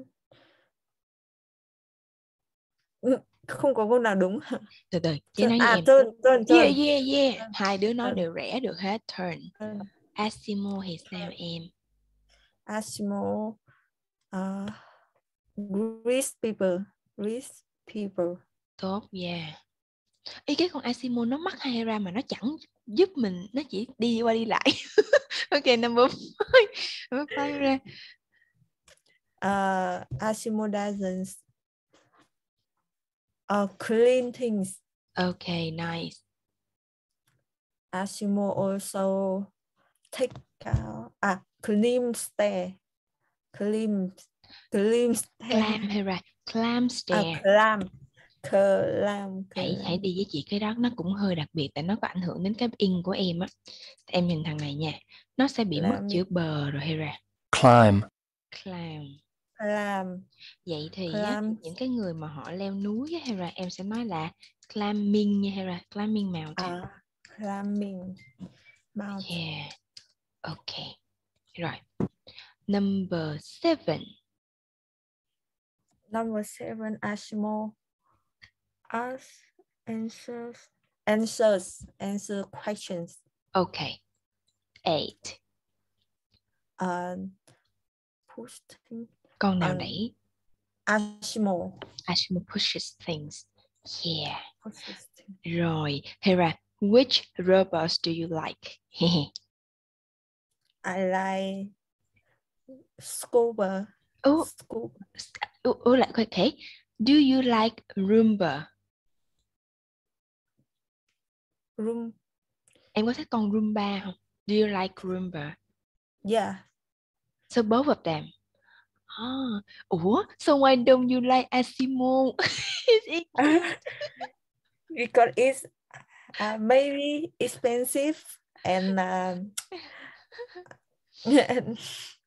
Không có câu nào đúng. Từ từ, chị nói với à, em. Turn, turn, turn. Yeah, yeah, yeah. Turn. Hai đứa nói turn. Đều rẽ được hết. Turn. Turn. Asimo thì sao em? Asimo uh, grease people. Grease people. Tốt, yeah. Ý cái con Asimo nó mắc hay ra mà nó chẳng giúp mình, nó chỉ đi qua đi lại. Ok, number five. Number five ra. Uh, Asimo doesn't uh, clean things. Okay, nice. Asimo also take out ah climb stair. Climb climb stair. Climb hay ra? Climb stair. À, climb Clam. Hãy hãy đi với chị cái đó, nó cũng hơi đặc biệt tại nó có ảnh hưởng đến cái in của em á. Em nhìn thằng này nha, nó sẽ bị mất chữ bờ rồi Hera. Climb. Climb. Clam. Vậy thì á, Climb. những cái người mà họ leo núi á Hera, em sẽ nói là climbing nha Hera, climbing mountain. À, climbing mountain. Yeah. Okay. Rồi. Number seven. Number seven, Ashmo. Ask, answers, answers, answer questions. Okay. Eight. Uh, push things. Con nào um, đẩy? Ashmo. Ashmo pushes things. Yeah. Pushes things. Rồi. Hera, which robots do you like? I like scuba. Oh, Scuba. oh, oh, like, okay. Do you like Roomba? Room. Em có thích con Roomba không? Do you like Roomba? Yeah. So both of them. Ah, ủa, so why don't you like Asimo? Because it's uh, maybe expensive and um, and,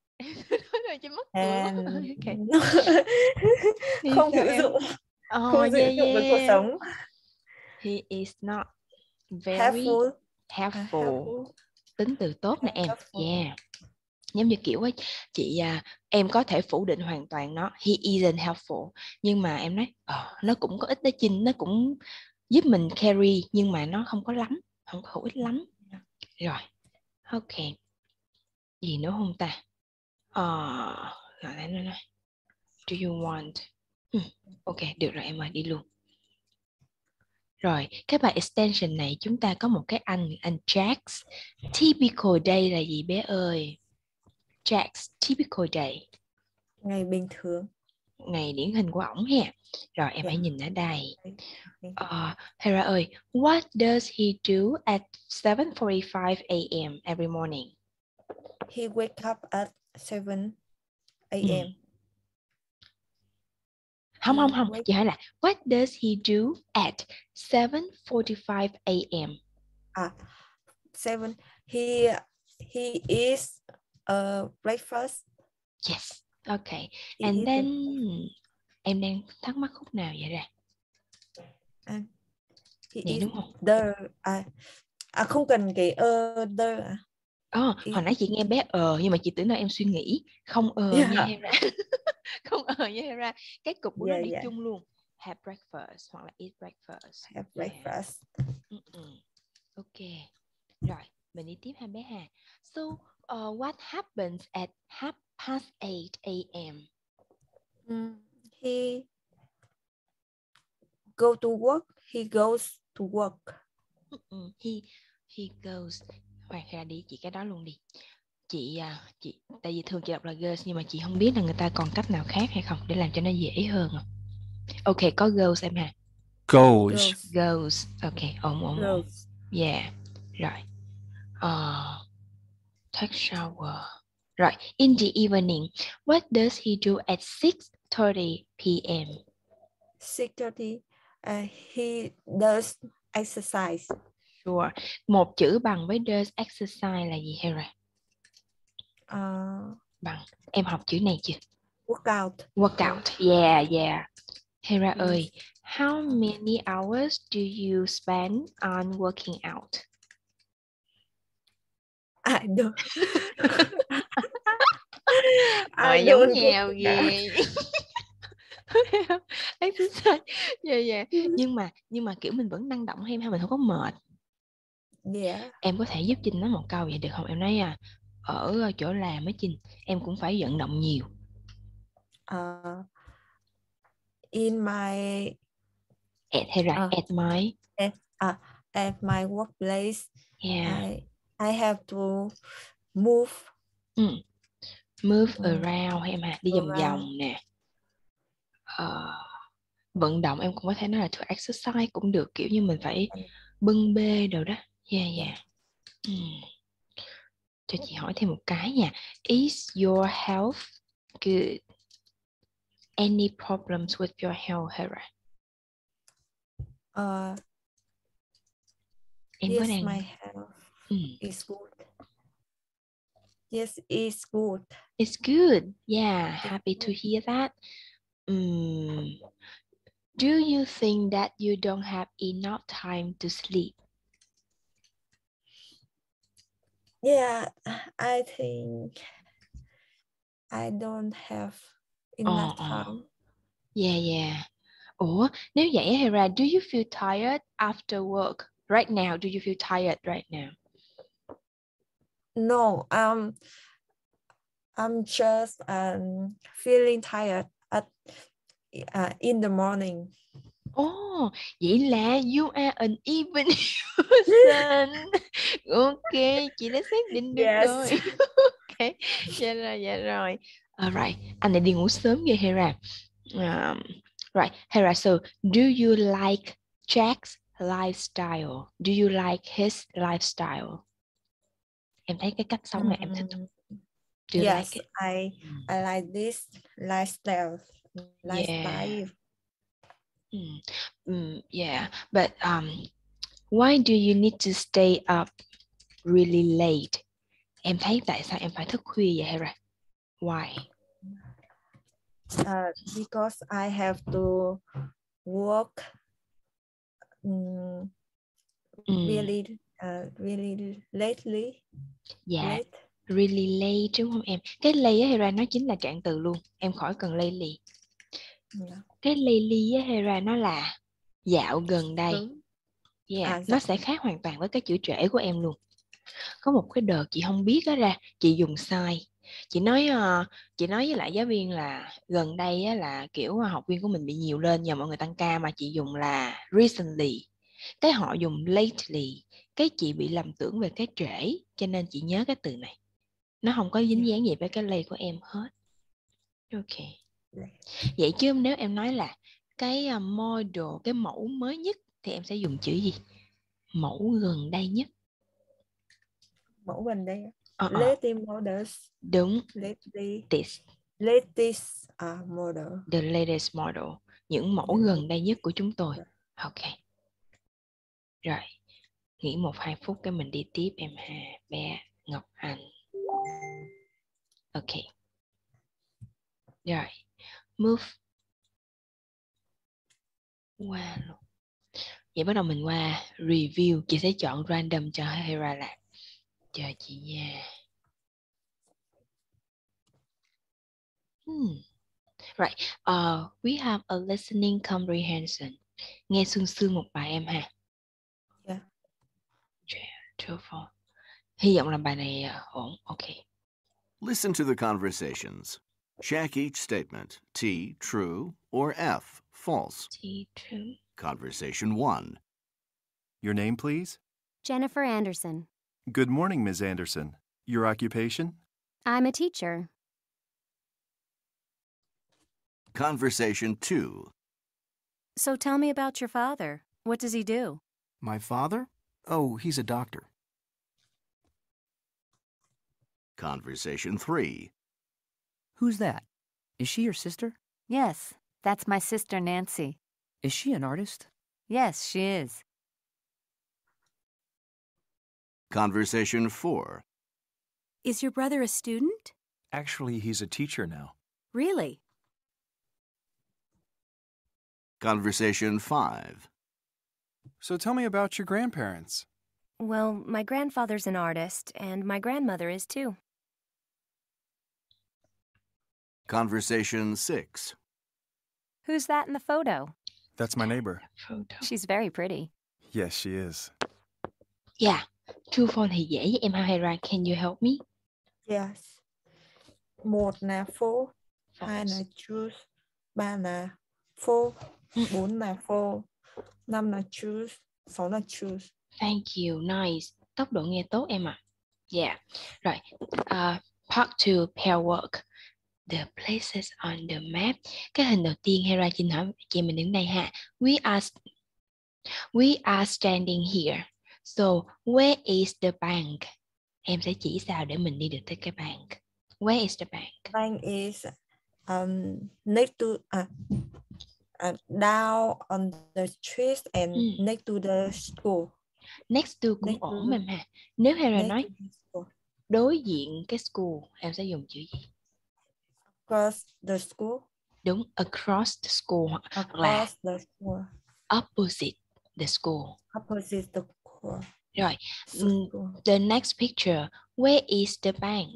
and okay. không hữu dụng, oh, không hữu yeah, dụng với yeah. cuộc sống. He is not very Helpful. helpful. Helpful. Tính từ tốt nè em. Helpful. Yeah. Giống như kiểu ấy, chị à, em có thể phủ định hoàn toàn nó, he isn't helpful, nhưng mà em nói ờ, nó cũng có ích đó Chinh, nó cũng giúp mình carry, nhưng mà nó không có lắm, không có hữu ích lắm. Rồi, ok. Gì nữa không ta? Ờ, lại lại nói, do you want? Hmm. Ok, được rồi em ơi, đi luôn. Rồi, cái bài extension này chúng ta có một cái anh, anh Jax. Typical day là gì bé ơi? Jax, typical day. Ngày bình thường. Ngày điển hình của ổng ha. Rồi em Yeah. hãy nhìn ở đây. Okay. Uh, Hera ơi, what does he do at seven forty-five a m every morning? He wake up at seven a m Ừ. Không, không, không. Chị hỏi là what does he do at seven forty-five a m? À, seven. He he is a breakfast. Yes. Okay. He And is then a... em đang thắc mắc khúc nào vậy ra? And he Vậy is đúng không? there. À, à không cần cái uh, there. Oh, hồi nãy chị nghe bé ờ nhưng mà chị tưởng là em suy nghĩ không ờ Yeah. nha Hera. Không ờ nha Hera. Cái cục của Yeah, nó để yeah. chung luôn. Have breakfast hoặc là eat breakfast. Have Yeah. breakfast. Mm-mm. Ok. Rồi, mình đi tiếp ha bé Hà. So, uh, what happens at half past eight a m? Mm, he go to work. He goes to work. Mm-mm. He he goes. Hoặc ra đi chị cái đó luôn đi. Chị à, chị tại vì thường chị đọc là goes nhưng mà chị không biết là người ta còn cách nào khác hay không để làm cho nó dễ hơn không? Ok, có goes em ha. Goes. Goes. Goes. Ok, ổn ổn ổn. Goes. Yeah. Rồi. Uh, take shower. Rồi, in the evening, what does he do at six thirty p m? six thirty. Uh, he does exercise. Sure. Một chữ bằng với does exercise là gì Hera? Uh, Bằng. Em học chữ này chưa? workout. Workout. Yeah, yeah. Hera Yes. ơi, how many hours do you spend on working out? I don't. Ờ, I giống don't nhau ghê. Exercise. Yeah, yeah. Nhưng mà nhưng mà kiểu mình vẫn năng động hay mình không có mệt. Yeah. Em có thể giúp Trinh nói một câu vậy được không? Em nói à, ở chỗ làm với Trinh em cũng phải vận động nhiều. Uh, in my At hay là uh, at my at, uh, at my workplace, yeah. I I have to move. Ừ. Move Ừ. around hay mà đi vòng vòng nè. Uh, vận động em cũng có thể nói là to exercise cũng được, kiểu như mình phải bưng bê đồ đó. Yeah, yeah. Ừ. Cho chị hỏi thêm một cái nha. Is your health good? Any problems with your health, Hera? Uh, Em có yes, đang... my health Ừ. is good. Yes, it's good. It's good. Yeah, happy to hear that. Um, do you think that you don't have enough time to sleep? Yeah, I think I don't have enough Oh, oh. time. Yeah, yeah. Ủa, nếu vậy Hera, do you feel tired after work? Right now, do you feel tired right now? No, um, I'm just um, feeling tired at uh, in the morning. Oh, vậy là you are an evening person. Ok, chị đã xác định được Yes. rồi. Ok, dạ rồi, dạ rồi. Alright, anh này đi ngủ sớm ghê Hera. Um, right, Hera, so do you like Jack's lifestyle? Do you like his lifestyle? Em thấy cái cách sống này em thích không? Do you Yes, like it? I I like this lifestyle. Lifestyle. Yeah. Mm. Mm, yeah, but um, why do you need to stay up really late? Em thấy tại sao em phải thức khuya vậy Hera? Why? Uh, because I have to work um, Mm. really uh, really lately. Dạ, Late. really late đúng không em? Cái late á Hera nó chính là trạng từ luôn. Em khỏi cần lately. Yeah. Cái lately á Hera nó là dạo gần đây. Đúng. Yeah, À, nó dạ. sẽ khác hoàn toàn với cái chữ trễ của em luôn. Có một cái đợt chị không biết đó ra, chị dùng sai. Chị nói uh, chị nói với lại giáo viên là gần đây á, là kiểu học viên của mình bị nhiều lên nhờ mọi người tăng ca, mà chị dùng là recently. Cái họ dùng lately, cái chị bị lầm tưởng về cái trễ, cho nên chị nhớ cái từ này. Nó không có dính dáng gì với cái late của em hết. Ok. Vậy chứ nếu em nói là cái model, cái mẫu mới nhất thì em sẽ dùng chữ gì? Mẫu gần đây nhất. Mẫu gần đây. Uh-uh. Latest models. Đúng. Latest. Latest uh, model. The latest model. Những mẫu The gần đây nhất của chúng tôi. Ok. Rồi. Nghỉ một hai phút cái mình đi tiếp em ha. Bé Ngọc Anh. Ok. Rồi. Move. Qua luôn. Vậy bắt đầu mình qua review. Chị sẽ chọn random cho Hera làm. Chờ chị nha. Hmm. Right. Uh, we have a listening comprehension. Nghe sương sương một bài em ha. Yeah. True, false. Hy vọng là bài này uh, ổn. Ok. Listen to the conversations. Check each statement. T, true, or F, false. T, true. Conversation one. Your name, please? Jennifer Anderson. Good morning, Miz Anderson. Your occupation? I'm a teacher. Conversation two. So tell me about your father. What does he do? My father? Oh, he's a doctor. Conversation three. Who's that? Is she your sister? Yes, that's my sister Nancy. Is she an artist? Yes, she is. Conversation four. Is your brother a student? Actually, he's a teacher now. Really? Conversation five. So tell me about your grandparents. Well, my grandfather's an artist, and my grandmother is too. Conversation six. Who's that in the photo? That's my neighbor. Photo. She's very pretty. Yes, she is. Yeah. True false thì dễ với em ha Hera. Can you help me? Yes. Một là false, hai là true, ba là false, bốn là false, năm là true, sáu là true. Thank you. Nice. Tốc độ nghe tốt em ạ. À. Yeah. Rồi. Uh, part two, pair work. The places on the map. Cái hình đầu tiên Hera xin hỏi chị mình đứng đây ha. We are We are standing here. So, where is the bank? Em sẽ chỉ sao để mình đi được tới cái bank. Where is the bank? Bank is um, next to uh, Uh, down on the street and Ừ. next to the school. Next to cũng Next to, ổn em ha. Nếu Hera next nói to the school. đối diện cái school, em sẽ dùng chữ gì? Across the school. Đúng, across the school hoặc là Across the school. opposite the school. Opposite the school. Rồi, School. the next picture, where is the bank?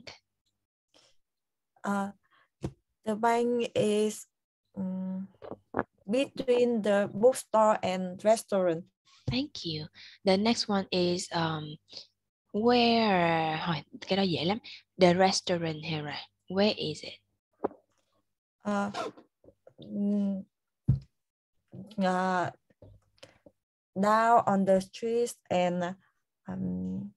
Uh, the bank is um, between the bookstore and restaurant. Thank you. The next one is um, where, hỏi cái đó dễ lắm. The restaurant here, where is it? Uh, mm, uh, down on the streets and um,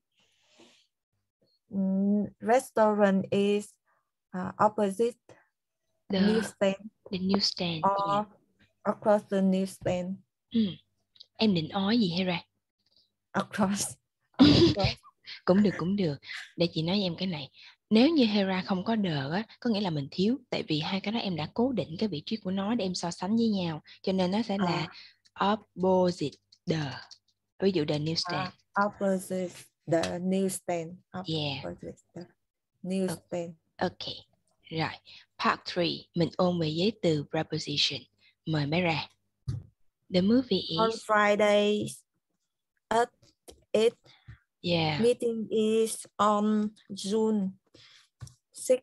mm, restaurant is uh, opposite The newsstand. The newsstand. Or Yeah. across the newsstand. Ừ. Em định nói gì Hera? Across. across. Cũng được, cũng được. Để chị nói với em cái này. Nếu như Hera không có the á, có nghĩa là mình thiếu. Tại vì hai cái đó em đã cố định cái vị trí của nó để em so sánh với nhau. Cho nên nó sẽ là À. opposite the. Ví dụ the newsstand. Uh, opposite the newsstand. Yeah. Opposite the newsstand. Ok. Rồi. Part ba. Mình ôn về với từ preposition. Mời mấy ra. The movie is... On Friday at eight. Yeah. Meeting is on June sixth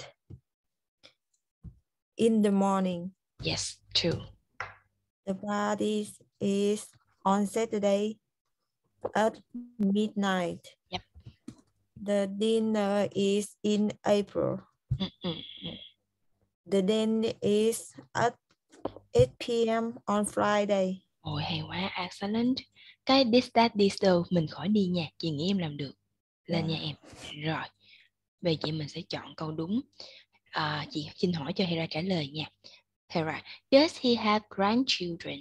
in the morning. Yes, true. The party is on Saturday at midnight. Yep. The dinner is in April. Mm-mm. The dinner is at eight p m on Friday. Ôi hay quá, excellent. Cái this, that, this, though mình khỏi đi nha. Chị nghĩ em làm được. Lên Yeah. nha em. Rồi. Bây giờ mình sẽ chọn câu đúng. À, chị xin hỏi cho Hera trả lời nha. Hera, does he have grandchildren?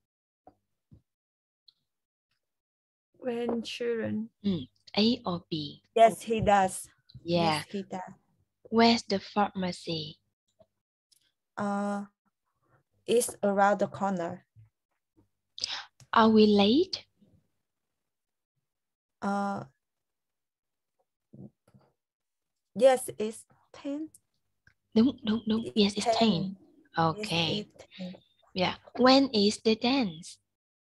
Grandchildren. Mm. A or B? Yes, he does. Yeah. Yes, he does. Where's the pharmacy? Uh, it's around the corner. Are we late? Uh, yes, it's ten. Đúng, đúng, đúng. Yes, it's ten. ten. Okay. Yes, it's ten. Yeah. When is the dance?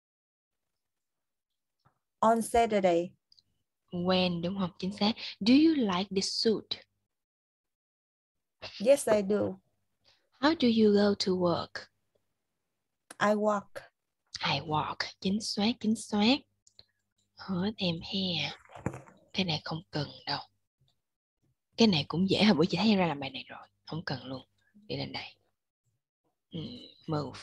On Saturday. When, đúng không? Chính xác. Do you like the suit? Yes, I do. How do you go to work? I walk. I walk. Chính xác, chính xác. Hết em he. Cái này không cần đâu. Cái này cũng dễ. Hồi bữa chị thấy em ra làm bài này rồi. Không cần luôn. Đi lên đây. Mm, move.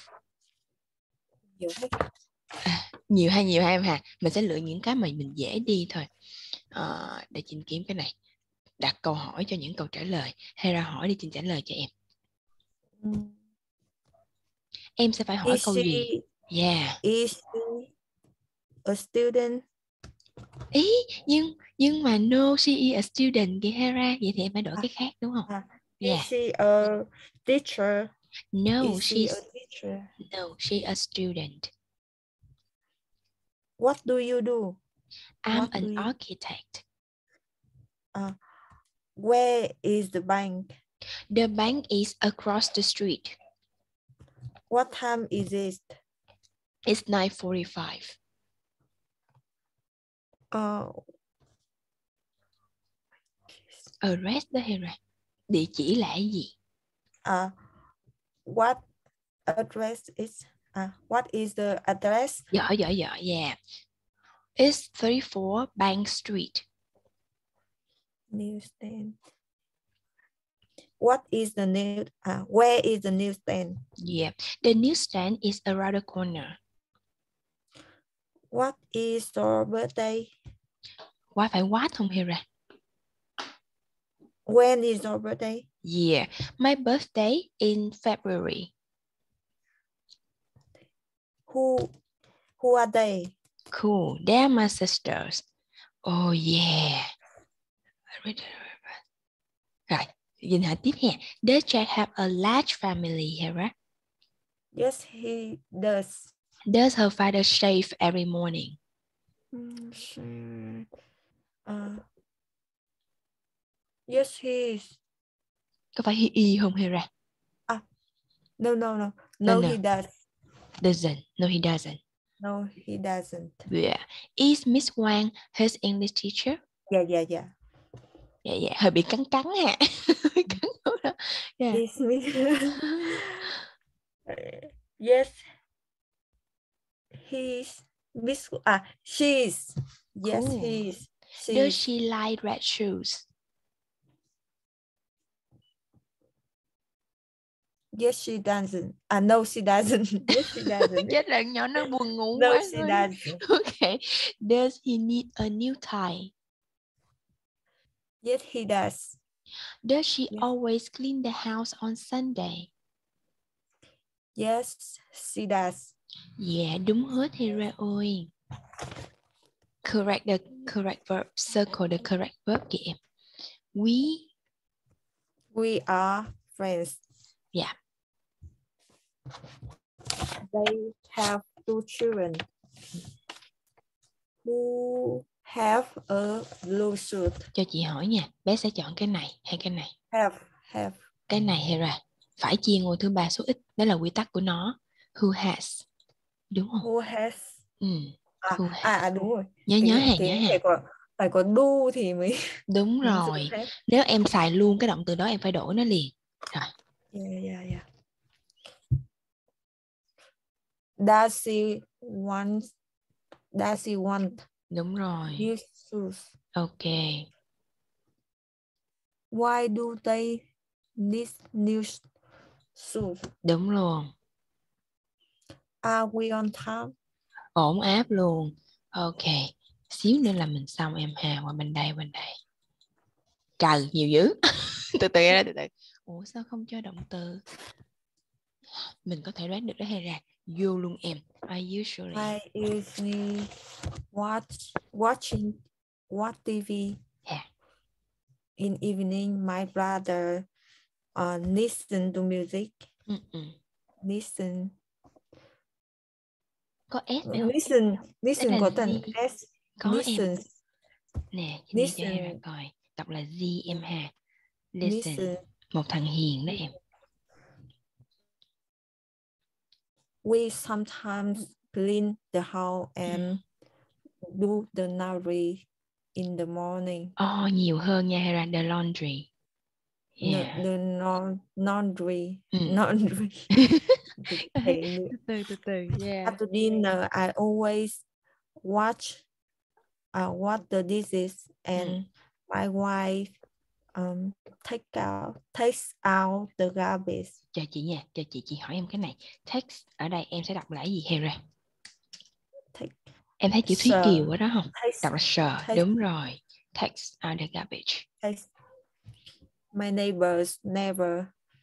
À, nhiều hay nhiều hay em hà. Mình sẽ lựa những cái mà mình dễ đi thôi. À, để chị kiếm cái này. Đặt câu hỏi cho những câu trả lời. Hay ra hỏi đi, chị trả lời cho em. Mm. Em sẽ phải hỏi Is câu she, gì? Yeah. Is she a student? Ý, nhưng nhưng mà no, she is a student kìa Hera. Vậy thì em phải đổi à, cái khác đúng không? À, yeah. Is she a teacher? No, is she's she a teacher? No, she a student. What do you do? I'm What an do you... architect. Uh, where is the bank? The bank is across the street. What time is it? It's nine forty-five. Uh, Address đó Hera. Địa chỉ là cái gì? Uh, what address is? Uh, what is the address? Giỏi, giỏi, giỏi, yeah. It's thirty-four Bank Street. Newsstand. What is the new? Uh, where is the newsstand? Yeah, the newsstand is around the corner. What is your birthday? Quá phải what không Hera? When is your birthday? Yeah, my birthday in February. Who, who are they? Cool, they're my sisters. Oh yeah. Rồi, nhìn hỏi tiếp hè. Does Jack have a large family, Hera? Yes, he does. Does her father shave every morning? Mm, sure. Uh, yes, he is. Có phải he is không Hera? Ah, no, no, no. No, No, no. he does. Doesn't. No, he doesn't. No, he doesn't. Yeah. Is Miss Wang his English teacher? Yeah, yeah, yeah. Dạ, dạ, hơi bị cắn cắn ha. Hơi cắn đó. Yeah. Is me. Yes. He's Miss. Ah, she's. Yes, Cool. he's. Does She's. she like red shoes? Yes, she doesn't. Ah, no, she doesn't. Yes, she doesn't. Chết rồi, nhỏ nó buồn ngủ No, quá she rồi. doesn't. Okay. Does he need a new tie? Yes, he does. Does she Yes. always clean the house on Sunday? Yes, she does. Yeah, đúng hết Hera ơi. Correct the correct verb. Circle the correct verb kìa em. We. We are friends. Yeah. They have two children who have a blue suit. Cho chị hỏi nha, bé sẽ chọn cái này hay cái này? Have, have. Cái này Hera. Phải chia ngôi thứ ba số ít. Đó là quy tắc của nó. Who has. Đúng không? Who has. Ừ. À, Who à, has. à đúng rồi. Nhớ thì, nhớ hàng thì nhớ hàng. Phải có, phải có do thì mới. Đúng rồi. Nếu em xài luôn cái động từ đó em phải đổi nó liền. Rồi. Yeah, yeah, yeah. Does she want? Does she want? Đúng rồi. New shoes. Okay. Why do they need new shoes? Đúng luôn. Are we on time? Ổn áp luôn. Ok. Xíu nữa là mình xong em hà. Qua bên đây, bên đây. Trời, nhiều dữ. Từ từ ra, từ từ. Ủa sao không cho động từ? Mình có thể đoán được đó hay ra. Vô luôn em. I usually. I usually watch, watching, watch ti vi. Yeah. In evening, my brother uh, listen to music. Mm-mm. Listen. Có S phải không? Listen, listen có tần S. Có listen. em. Nè, chị đi cho em ra coi. Đọc là G em ha. Listen. Listen. Một thằng hiền đó em. We sometimes clean the house and mm. do the laundry in the morning. Oh, nhiều hơn nha, hay là the laundry. Yeah. No, the non laundry. Mm. Laundry. từ từ từ từ. Yeah. After dinner, I always watch uh, watch the dishes and mm. my wife um, take out takes out the garbage. Cho chị nha, cho chị chị hỏi em cái này. Takes ở đây em sẽ đọc là gì Hera? Take. Em thấy chữ Thúy Sure. Kiều ở đó không? Takes. Đọc là sure. Takes. Đúng rồi. Takes out the garbage. Takes. My neighbors never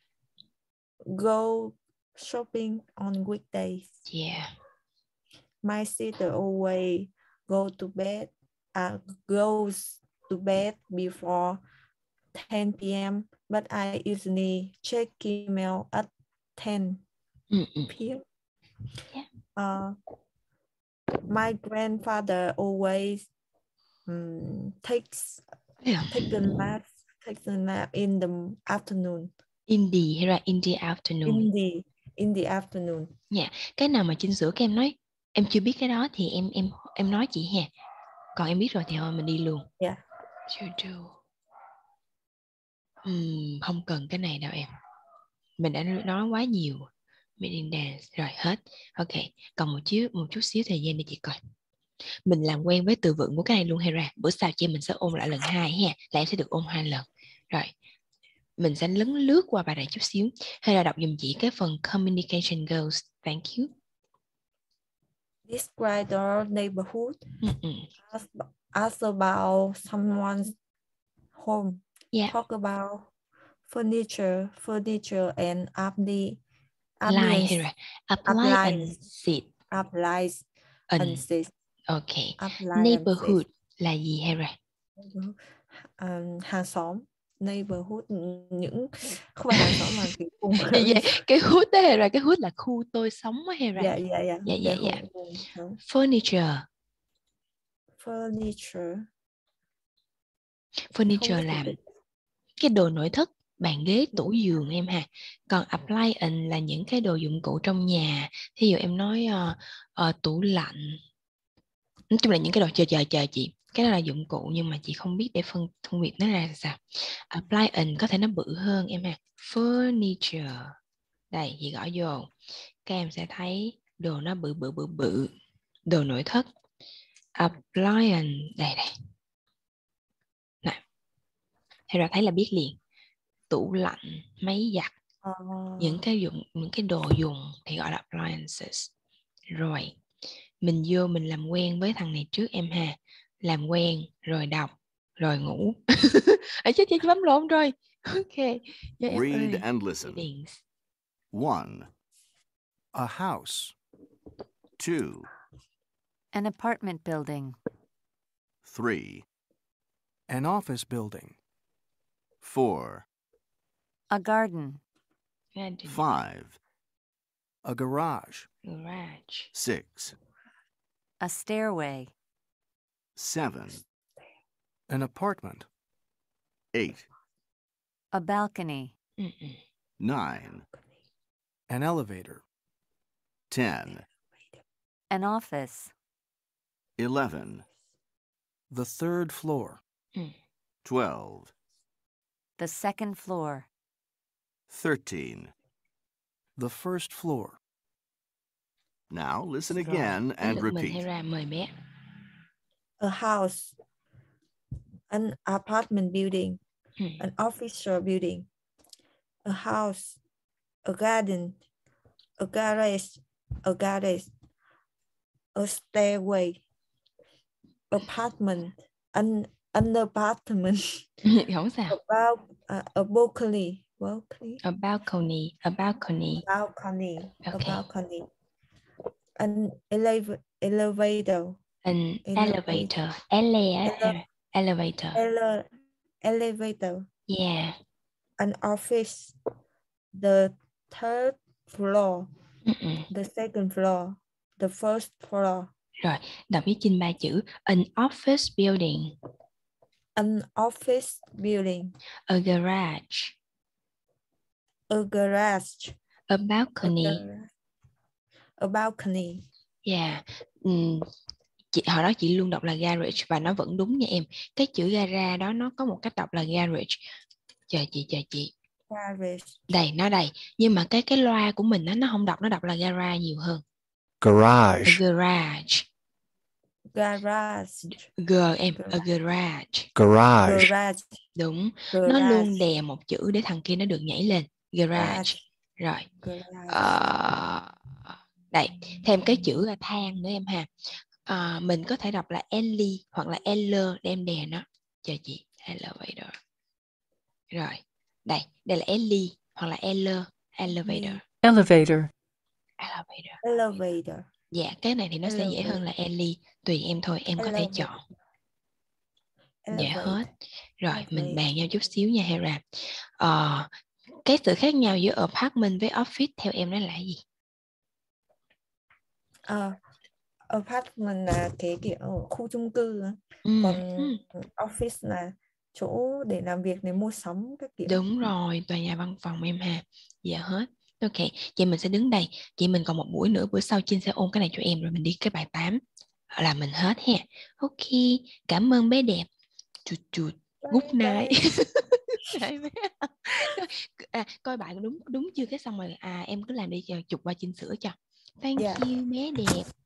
go shopping on weekdays. Yeah. My sister always go to bed uh, goes to bed before ten p m but I usually check email at ten p m Yeah. Uh, my grandfather always um, takes yeah. take the nap takes a nap in the afternoon. In the hay là in the afternoon. In the in the afternoon. Dạ, yeah. Cái nào mà Trinh sửa cái em nói em chưa biết cái đó thì em em em nói chị ha. Còn em biết rồi thì thôi mình đi luôn. Yeah. You do. Uhm, không cần cái này đâu em. Mình đã nói quá nhiều. Meeting dance rồi hết. Ok, còn một chút một chút xíu thời gian để chị coi. Mình làm quen với từ vựng của cái này luôn hay ra. Bữa sau chị mình sẽ ôn lại lần hai ha. Là em sẽ được ôn hai lần. Rồi. Mình sẽ lấn lướt qua bài này chút xíu. Hay là đọc dùm chị cái phần communication goals. Thank you. Describe the neighborhood. Mm-mm. Ask, ask about someone's home. Yeah. Talk about furniture, furniture and appliances. Appliance. Appliance. Appliance. Ok. Neighborhood là gì Hera? Um, hàng xóm. neighborhood, những không phải hàng xóm mà cái vùng. Dạ, dạ. Cái hood đó Hera, cái hood là khu tôi sống á Hera. Dạ dạ dạ. Dạ dạ Cái dạ. vùng- vùng sống. Furniture. Furniture. Furniture Không là biết cái đồ nội thất, bàn ghế, tủ giường em ha. Còn appliance là những cái đồ dụng cụ trong nhà. Thí dụ em nói uh, uh, tủ lạnh. Nói chung là những cái đồ chờ chờ chờ chị. Cái đó là dụng cụ nhưng mà chị không biết để phân phân biệt nó ra là sao. Appliance có thể nó bự hơn em ha. Furniture. Đây, chị gõ vô. Các em sẽ thấy đồ nó bự bự bự bự. Đồ nội thất. Appliance. Đây đây. Nè. Hera thấy là biết liền. Tủ lạnh, máy giặt, uh, những cái dụng những cái đồ dùng thì gọi là appliances. Rồi mình vô mình làm quen với thằng này trước em ha. Làm quen rồi đọc rồi ngủ. Ở chết chết bấm lộn rồi. Ok. Dạ, em Read ơi. and listen. Readings. One, A house. two, An apartment building. three, An office building. four, A garden. Garden. five, A garage. Garage. six, A stairway. seven, An apartment. eight, A balcony. Mm-mm. nine, An elevator. ten, An office. eleven, The third floor. Mm. twelve, The second floor. thirteen. The first floor. Now listen Rồi, again đến and lượt mình repeat. Hera, mời bé. a house, an apartment building, Hmm. an official building, a house, a garden, a garage, a garage, a stairway, apartment, an an apartment, Không sao. about uh, a balcony, balcony, A balcony, a balcony. balcony, Okay. a balcony, an elev- elevator, An Elevator. elevator. Ele á, Ele- Hera. Elevator. ele- elevator, Yeah. an office, the third floor, Mm-mm. the second floor, the first floor, Rồi, đọc với Trinh ba chữ. An office building. an office building, A garage. a garage, A a, balcony. gar- a balcony. Yeah. Ừm, chị, hồi đó chị luôn đọc là garage và nó vẫn đúng nha em. Cái chữ gara đó nó có một cách đọc là garage. Chờ chị, chờ chị. Garage. Đây, nó đây. Nhưng mà cái cái loa của mình đó, nó không đọc, nó đọc là gara nhiều hơn. Garage. A garage. Garage. G em, a garage. Garage. Garage. Đúng. Garage. Nó luôn đè một chữ để thằng kia nó được nhảy lên. Garage. Rồi. Garage. Ờ, đây, thêm cái chữ là thang nữa em ha. À, mình có thể đọc là Ellie hoặc là L để em đè nó. Chờ chị. Elevator. Rồi. Đây, đây là Ellie hoặc là L. Elevator. Elevator. Elevator. Elevator. Dạ, cái này thì nó sẽ dễ Elevator. hơn là Ellie. Tùy em thôi, em có thể Elevator. chọn. Dạ Elevator. hết. Rồi, mình Elevator. bàn nhau chút xíu nha Hera. Ờ, cái sự khác nhau giữa apartment với office theo em nó là gì? Ờ, apartment là cái kiểu khu chung cư, Ừ, còn ừ. office là chỗ để làm việc, để mua sắm các kiểu. Đúng rồi, tòa nhà văn phòng em ha. Dạ hết. Ok, chị mình sẽ đứng đây. Chị mình còn một buổi nữa, bữa sau Trinh sẽ ôn cái này cho em rồi mình đi cái bài tám là mình hết ha. Ok, cảm ơn bé đẹp. Chụt chụt. Good night. Đấy, bé. À, coi bạn đúng đúng chưa cái xong rồi à em cứ làm đi cho chụp qua Trinh sửa cho. Thank Dạ. you bé đẹp.